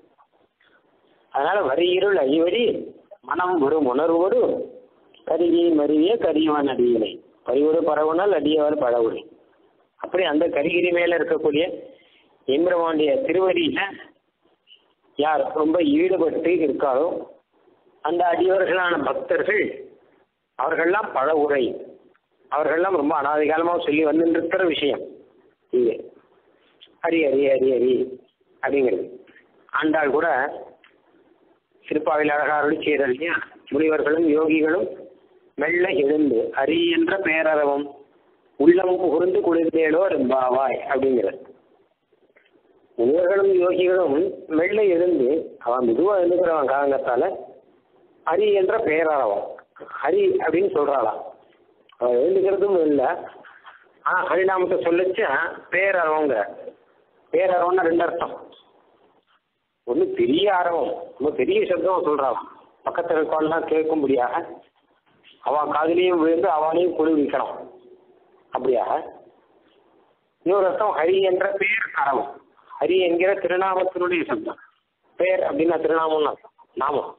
அதனால வரி இருள் ஐவரி மனம் வரும் உணர்வோடு கருகி மருவிய கரியவன் அடியினை பரிவொரு பரவுனால் அடியவர் பழவுரை. அப்படி அந்த கரிகிரி மேல இருக்கக்கூடிய எம்பெருமானுடைய திருவடியில யார் ரொம்ப ஈடுபட்டு இருக்காரோ அந்த அடியவர்களான பக்தர்கள் அவர்கள்லாம் பல உரை, அவர்கள்லாம் ரொம்ப அனாதிகாலமாக சொல்லி வந்துருக்கிற விஷயம் இது ஹரி ஹரி ஹரி ஹரி அப்படிங்கிறது. ஆண்டாள் கூட திருப்பாவில் அழகாரோடு செய்தல் இல்லையா, முனிவர்களும் யோகிகளும் மெல்ல எழுந்து ஹரி என்ற பேரறவம் உள்ளம் புகுந்து குளிர்ந்தேலோ ரெம்பாவாய் அப்படிங்கிறது. முனிவர்களும் யோகிகளும் மெல்ல எழுந்து அவன் மெதுவாக எழுந்துக்கிறவன் காரணத்தால ஹரி என்ற பேரறவம் ஹரி அப்படின்னு சொல்றாளாம். அவன் எழுந்துக்கிறதும் இல்லை, ஆனால் ஹரிநாமத்தை சொல்லிச்சு பேரறவங்கிற. பேரறவம்னா ரெண்டு அர்த்தம். ஒன்று பெரிய ஆரவம், ரொம்ப பெரிய சப்தம் சொல்றாளாம். பக்கத்தில் இருக்கவன்லாம் கேட்கும்படியாக அவன் காதலையும் விழுந்து அவனையும் குளிர்விக்கணும் அப்படியாக. இன்னொரு அர்த்தம் ஹரி என்ற பேர் அறவம். ஹரி என்கிற திருநாமத்தினுடைய சப்தம். பேர் அப்படின்னா திருநாமம்னு அர்த்தம், நாமம்.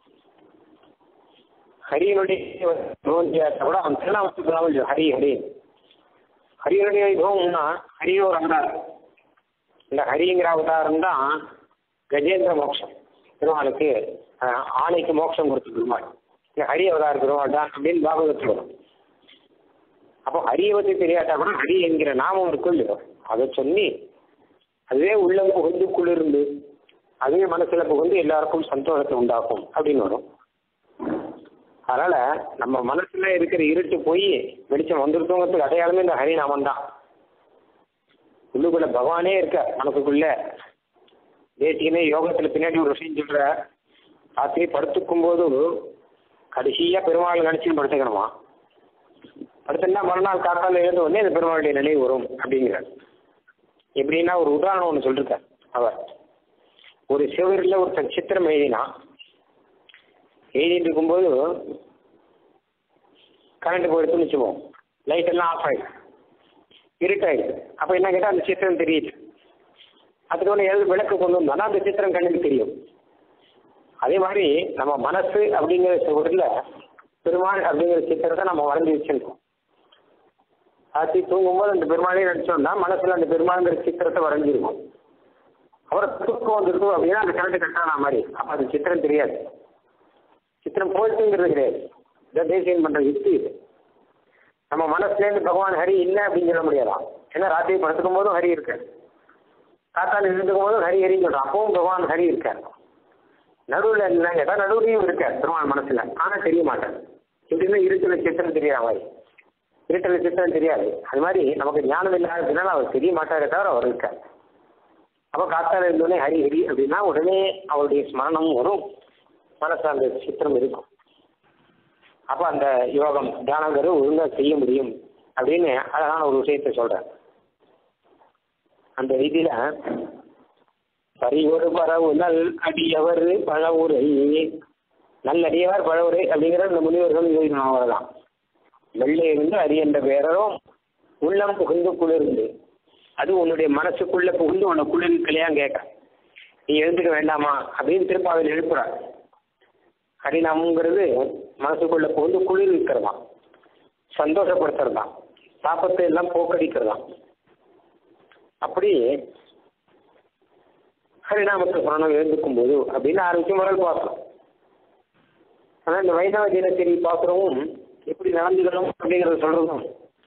ஹரியனுடைய கூட அவன் திருநாமத்துக்கு நாமம் ஹரி ஹரி. ஹரியனுடைய வைபவம்னா ஹரிய ஒரு அவதாரம். இந்த ஹரிங்கிற அவதாரம் தான் கஜேந்திர மோட்சம். பெருமாளுக்கு ஆணைக்கு மோட்சம் கொடுத்து பெருமாள் இந்த ஹரி அவதார பெருமாள் தான் அப்படின்னு பாகவதத்தில் வரும். அப்போ ஹரியை பற்றி தெரியாட்டா கூட ஹரி என்கிற நாமம் இருக்கும் இல்லையோ, அதை சொல்லி அதுவே உள்ளம் புகுந்து குளிர்ந்து அதுவே மனசுல புகுந்து எல்லாருக்கும் சந்தோஷத்தை உண்டாக்கும் அப்படின்னு வரும். அதனால நம்ம மனசுல இருக்கிற இருட்டு போய் வெளிச்சம் வந்துருக்கோங்கிறதுக்கு அடையாளமே இந்த ஹரிநாமம் தான். உள்ளுக்குள்ள பகவானே இருக்க மனசுக்குள்ள. தேசியமே யோகத்துல பின்னாடி ஒரு விஷயம் சொல்ற, ராத்திரி படுத்துக்கும் போது கடைசியா பெருமாள் நினைச்சு படுத்துக்கணுமா, படுத்துனா மறுநாள் காத்தால எழுந்து உடனே இந்த பெருமாளுடைய நினைவு வரும் அப்படிங்கிறார். எப்படின்னா ஒரு உதாரணம் ஒன்று சொல்லிருக்கார் அவர். ஒரு சிவரில் ஒரு சித்திரம் எழுதினா, எழுதிட்டு இருக்கும்போது கரண்ட் போயிடுச்சுன்னு வச்சுப்போம், லைட் எல்லாம் ஆஃப் ஆயிடுச்சு, இருட்டாயிடுச்சு. அப்போ என்ன கேட்டால் அந்த சித்திரம் தெரியுது. அதுக்கு ஒன்று எழுது விளக்கு கொண்டு வந்தோம்னா அந்த சித்திரம் கண்ணுக்கு தெரியும். அதே மாதிரி நம்ம மனசு அப்படிங்கிற சுவரில் பெருமாள் அப்படிங்கிற சித்திரத்தை நம்ம வரைஞ்சி வச்சிருக்கோம். ராத்திரி தூங்கும்போது அந்த பெருமாளையும் நடிச்சோம்னா மனசுல அந்த பெருமாளுங்கிற சித்திரத்தை வரைஞ்சிருக்கும். அப்புறம் தூக்கம் வந்துருக்கும் அப்படின்னா அந்த கரண்ட் கட்டான மாதிரி, அப்போ அது சித்திரம் தெரியாது. சித்திரம் போயிட்டுங்கிறது கிடையாது. இதை தேசியம் பண்ற யுக்தி இது. நம்ம மனசுலேருந்து பகவான் ஹரி இல்லை அப்படின்னு சொல்ல முடியாதான். ஏன்னா ராத்திரி படுத்துக்கும் போதும் ஹரி இருக்காரு, காத்தால் இருந்துக்கும் போதும் ஹரி ஹரின்னு சொல்றோம், அப்பவும் பகவான் ஹரி இருக்காரு. நடுவில் என்ன கேட்டால் நடுவுலையும் இருக்கார் பெருமாள் மனசுல, ஆனால் தெரிய மாட்டார். எப்படின்னா இருட்டுல சித்திரம் தெரியாத மாதிரி, இருட்டுல சித்திரம் தெரியாது. அது மாதிரி நமக்கு ஞானம் இல்லாததுனால அவர் தெரிய மாட்டாரே தவிர அவர் இருக்கார். அப்போ காத்தால இருந்தோடனே ஹரி ஹரி அப்படின்னா உடனே அவருடைய ஸ்மரணமும் வரும், மனசு அந்த சித்திரம் இருக்கும். அப்போ அந்த யோகம் தியானங்கிறது ஒழுங்காக செய்ய முடியும் அப்படின்னு அழகான ஒரு விஷயத்தை சொல்றார். அந்த ரீதியில பரிவொரு பரவு நல் அடியவர் பழவுரை, நல்லடியவர் பழவுரை அப்படிங்கிற இந்த முனிவர்கள் அவ்வளவுதான். வெள்ளை இருந்து அரியன்ற பேரும் உள்ளம் புகுந்து குளிர்ந்து, அது உன்னுடைய மனசுக்குள்ள புகுந்து உன்னை குளிர்க்கலையான்னு கேட்க, நீ எழுந்துக்க வேண்டாமா அப்படின்னு திரும்ப அதில் எழுப்புறார். ஹரிநாமங்கிறது மனசுக்குள்ள புகுந்து குளிர் இருக்கிறதா, சந்தோஷப்படுத்துறதா, தாப்பத்தை எல்லாம் போக்கடிக்கிறதா. அப்படி ஹரிநாமத்தை சொல்லணும் எழுந்துக்கும் போது அப்படின்னு ஆரம்பிச்சு முதல் பார்க்கணும். ஆனால் இந்த வைணவ தினசரி பார்க்குறவும் எப்படி நடந்துக்கணும் அப்படிங்கிறத சொல்றதும்,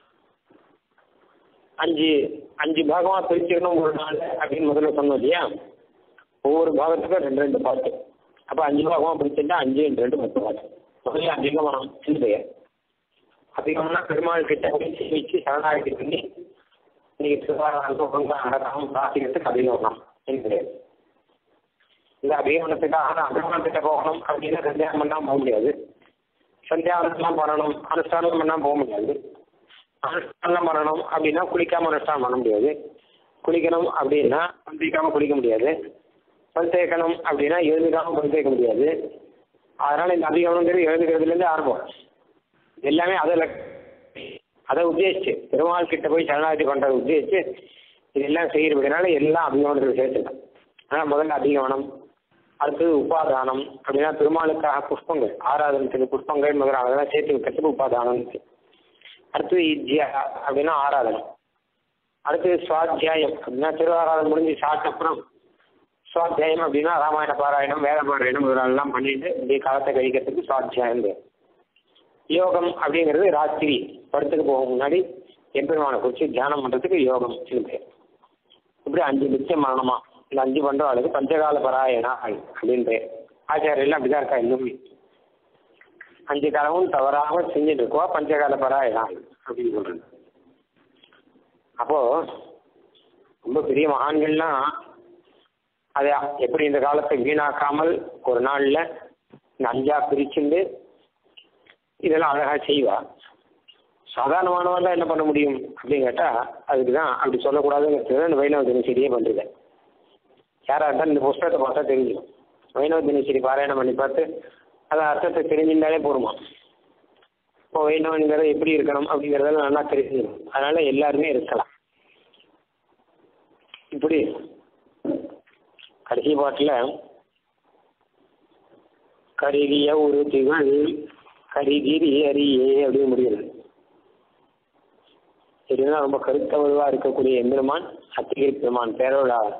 அஞ்சு அஞ்சு பாகமாக பிரிச்சுக்கணும் ஒரு நாள் அப்படின்னு முதல்ல சொன்னோம் இல்லையா. ஒவ்வொரு பாகத்துக்கும் ரெண்டு ரெண்டு பாட்டு. அப்போ அஞ்சு பாகமாக பிரிச்சுட்டா அஞ்சு ரெண்டு பத்து பாட்டு. முதல்ல அதிகமனம் என்று பெயர். அதிகம்னா பெருமாள் கிட்ட வச்சு சரணாகி பண்ணி இன்னைக்கு திருவாரூரம் பிரார்த்திக்கிறதுக்கு அதிகமனம் என்று பெயர். இந்த அபிகமனத்துக்காக அபிகமனத்திட்ட போகணும் அப்படின்னா சந்தியானம் பண்ணால் போக முடியாது, சந்தியாவனம்லாம் பண்ணணும் அனுஷ்டானம் பண்ணால் போக முடியாது, அனுஷ்டானம் பண்ணணும் அப்படின்னா குளிக்காமல் அனுஷ்டானம் பண்ண முடியாது, குளிக்கணும் அப்படின்னா பந்திக்காமல் குளிக்க முடியாது, பல் தேய்க்கணும் அப்படின்னா எழுதுக்காமல் பல் தேய்க்க முடியாது. அதனால் இந்த அபிகமனங்கிறது எழுதுக்கிறதுலேருந்து ஆரம்பம். எல்லாமே அதில் அதை உத்தேசிச்சு பெருமாள் கிட்ட போய் சரணாகதி பண்ணுறதை உத்தேசிச்சு இதெல்லாம் செய்கிறதுனால எல்லாம் அபிகமனத்தில் சேர்த்துக்கலாம். ஆனால் முதல்ல அபிகமனம், அடுத்தது உபாதானம் அப்படின்னா பெருமாளுக்காக புஷ்பங்கள் ஆராதனத்துக்கு புஷ்பங்கள் முதல்ல அதெல்லாம் சேர்த்து வைக்கிறதுக்கு உபாதானம். அடுத்தது இஜ்யா அப்படின்னா ஆராதனம். அடுத்தது சுவாத்தியாயம் அப்படின்னா திருவாராதனம் முடிஞ்சு சாப்பிட்ட அப்புறம் சுவாத்தியாயம் அப்படின்னா ராமாயண பாராயணம் வேத பாராயணம் இதெல்லாம் பண்ணிட்டு இப்படி காலத்தை கழிக்கிறதுக்கு சுவாத்தியாயம். யோகம் அப்படிங்கிறது ராத்திரி படத்துக்கு போக முன்னாடி எம்பெருமானை குறித்து தியானம் பண்ணுறதுக்கு யோகம் இருக்கு. இப்படி அஞ்சு நிச்சயம் மரணமா இந்த அஞ்சு பண்ணுற ஆளுக்கு பஞ்சகால பராயணா அப்படின்னு பேர். ஆச்சாரியெல்லாம் அப்படிதான் இருக்கா இன்னும். அஞ்சு காலமும் தவறாமல் செஞ்சுட்டு இருக்கோம் பஞ்சகால பராயணா அப்படின்னு சொல்றது. அப்போ ரொம்ப பெரிய மகான்கள்லாம் அதை எப்படி இந்த காலத்தை வீணாக்காமல் ஒரு நாளில் இந்த அஞ்சா பிரிச்சுண்டு இதெல்லாம் அழகாக செய்வா. சாதாரணமானவன் தான் என்ன பண்ண முடியும் அப்படின்னு கேட்டால் அதுக்கு தான் அப்படி சொல்லக்கூடாதுங்கிறது இந்த வைணவ தினசரியே பண்ணுறது. யாராக இருந்தாலும் இந்த புஸ்தகத்தை பார்த்தா தெரிஞ்சிடும். வைணவ தினசரி பாராயணம் பண்ணி பார்த்து அதை அர்த்தத்தை தெரிஞ்சிருந்தாலே போருமா. இப்போ வைணவங்கிறது எப்படி இருக்கணும் அப்படிங்கிறதெல்லாம் நல்லா தெரிஞ்சிடும். அதனால எல்லாருமே இருக்கலாம். இப்படி கடைசி பாட்டில் கருகிய ஒரு திகழ் கரிகிரி அரியே அப்படின்னு முடிகிறது. இதுதான் ரொம்ப கருத்த வலுவா இருக்கக்கூடிய எம்பெருமான் அத்திகிரி பெருமான் பேரோடாவர்.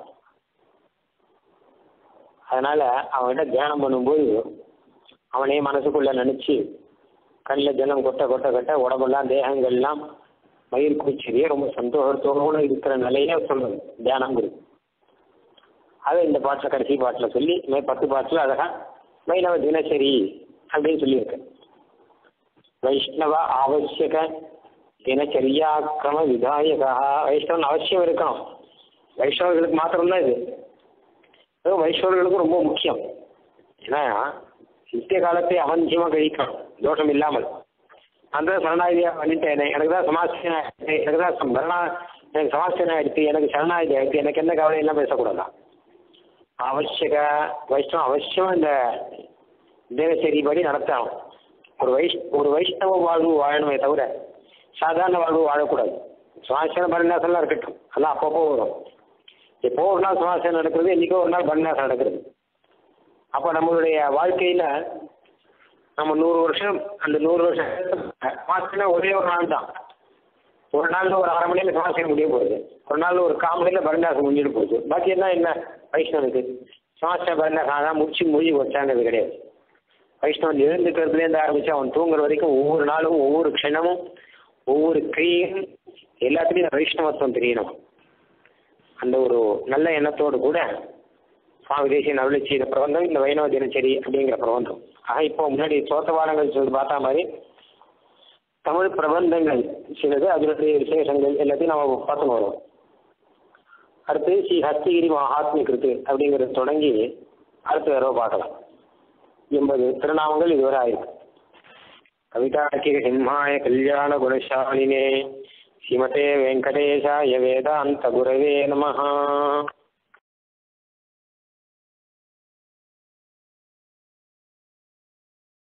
அதனால அவன்கிட்ட தியானம் பண்ணும்போது அவனே மனசுக்குள்ள நினைச்சு கண்ணில் ஜலம் கொட்ட கொட்ட கொட்ட உடம்பெல்லாம் தேகங்கள்லாம் மயிர் குச்சிரியே ரொம்ப சந்தோஷத்தோடு இருக்கிற நிலையில சொல்றது தியானங்கிறது. அதை இந்த பாட்டில் கடைசி பாட்டில் சொல்லி மே பத்து பாட்டில் அழகா வைணவ தினசரி அப்படின்னு சொல்லியிருக்கு. வைஷ்ணவ ஆவசியக தினச்சரியா கிரம விதாயகா. வைஷ்ணவன் அவசியம் இருக்கணும். வைஷ்ணவர்களுக்கு மாத்திரம்தான் இது. அதுவும் வைஷ்ணவர்களுக்கும் ரொம்ப முக்கியம். ஏன்னா நித்திய காலத்தை அவஞ்சியமாக கழிக்கணும் தோஷம் இல்லாமல். அந்த சரணாயுதியாக வந்துட்டேன், எனக்கு தான் சமாசியம், எனக்கு தான் மரணா எனக்கு சமாசியம் ஆயிடுச்சு, எனக்கு சரணாயுதி ஆயிடுச்சு, எனக்கு எந்த கவலை எல்லாம் பேசக்கூடாதான். அவசியக வைஷ்ணவம் அவசியம் இந்த தினசரி படி நடத்தணும். ஒரு வைஷ் ஒரு வைஷ்ணவ வாழ்வு வாழணுமே தவிர சாதாரண வாழ்வு வாழக்கூடாது. சுவாசன பரிநாசம்லாம் இருக்கட்டும், அதெல்லாம் அப்பப்போ வரும். எப்போ ஒரு நாள் சுவாசனம் நடக்கிறது, என்றைக்கோ ஒரு நாள் பரிநாசம் நடக்கிறது. அப்போ நம்மளுடைய வாழ்க்கையில் நம்ம நூறு வருஷம் அந்த நூறு வருஷம் சுவாசனா ஒரே ஒரு நாள் தான். ஒரு நாளில் ஒரு அரை மணியில் சுவாசனம் முடிய போகுது, ஒரு நாளில் ஒரு கால் மணியில் பரிநாசம் முடிஞ்சிட்டு போகுது. பாக்கி என்ன என்ன வைஷ்ணவனுக்கு சுவாசன பரிநாசம் அதான் முடிச்சு மொழி வச்சாங்கிறது கிடையாது. வைஷ்ணவன் எழுந்துக்கிறதுலேருந்து ஆரம்பித்து அவன் தூங்குற வரைக்கும் ஒவ்வொரு நாளும் ஒவ்வொரு க்ஷணமும் ஒவ்வொரு கிரியும் எல்லாத்துலேயும் வைஷ்ணவத்துவம் தெரியணும். அந்த ஒரு நல்ல எண்ணத்தோடு கூட சுவாமி தேசியன் அருளி செய்த பிரபந்தம் இந்த வைணவ தினச்சரி அப்படிங்கிற பிரபந்தம். ஆக இப்போ முன்னாடி சோத்தவாரங்கள் சொல்லி பார்த்தா மாதிரி தமிழ் பிரபந்தங்கள் சிலது, அதனுடைய விசேஷங்கள் எல்லாத்தையும் நம்ம பார்த்துன்னு வரோம். அடுத்து ஸ்ரீ ஹஸ்தகிரி மகாத்மி கிருத்து அப்படிங்கிறது தொடங்கி அடுத்த தடவை பார்க்கலாம். எண்பது திருநாமங்கள் இதுவரை ஆயிருக்கு. கவிதாக்கிய சிம்மாய கல்யாண குணசாலினே ஸ்ரீமதே வெங்கடேஷாய வேதாந்த குரவே நமஹ.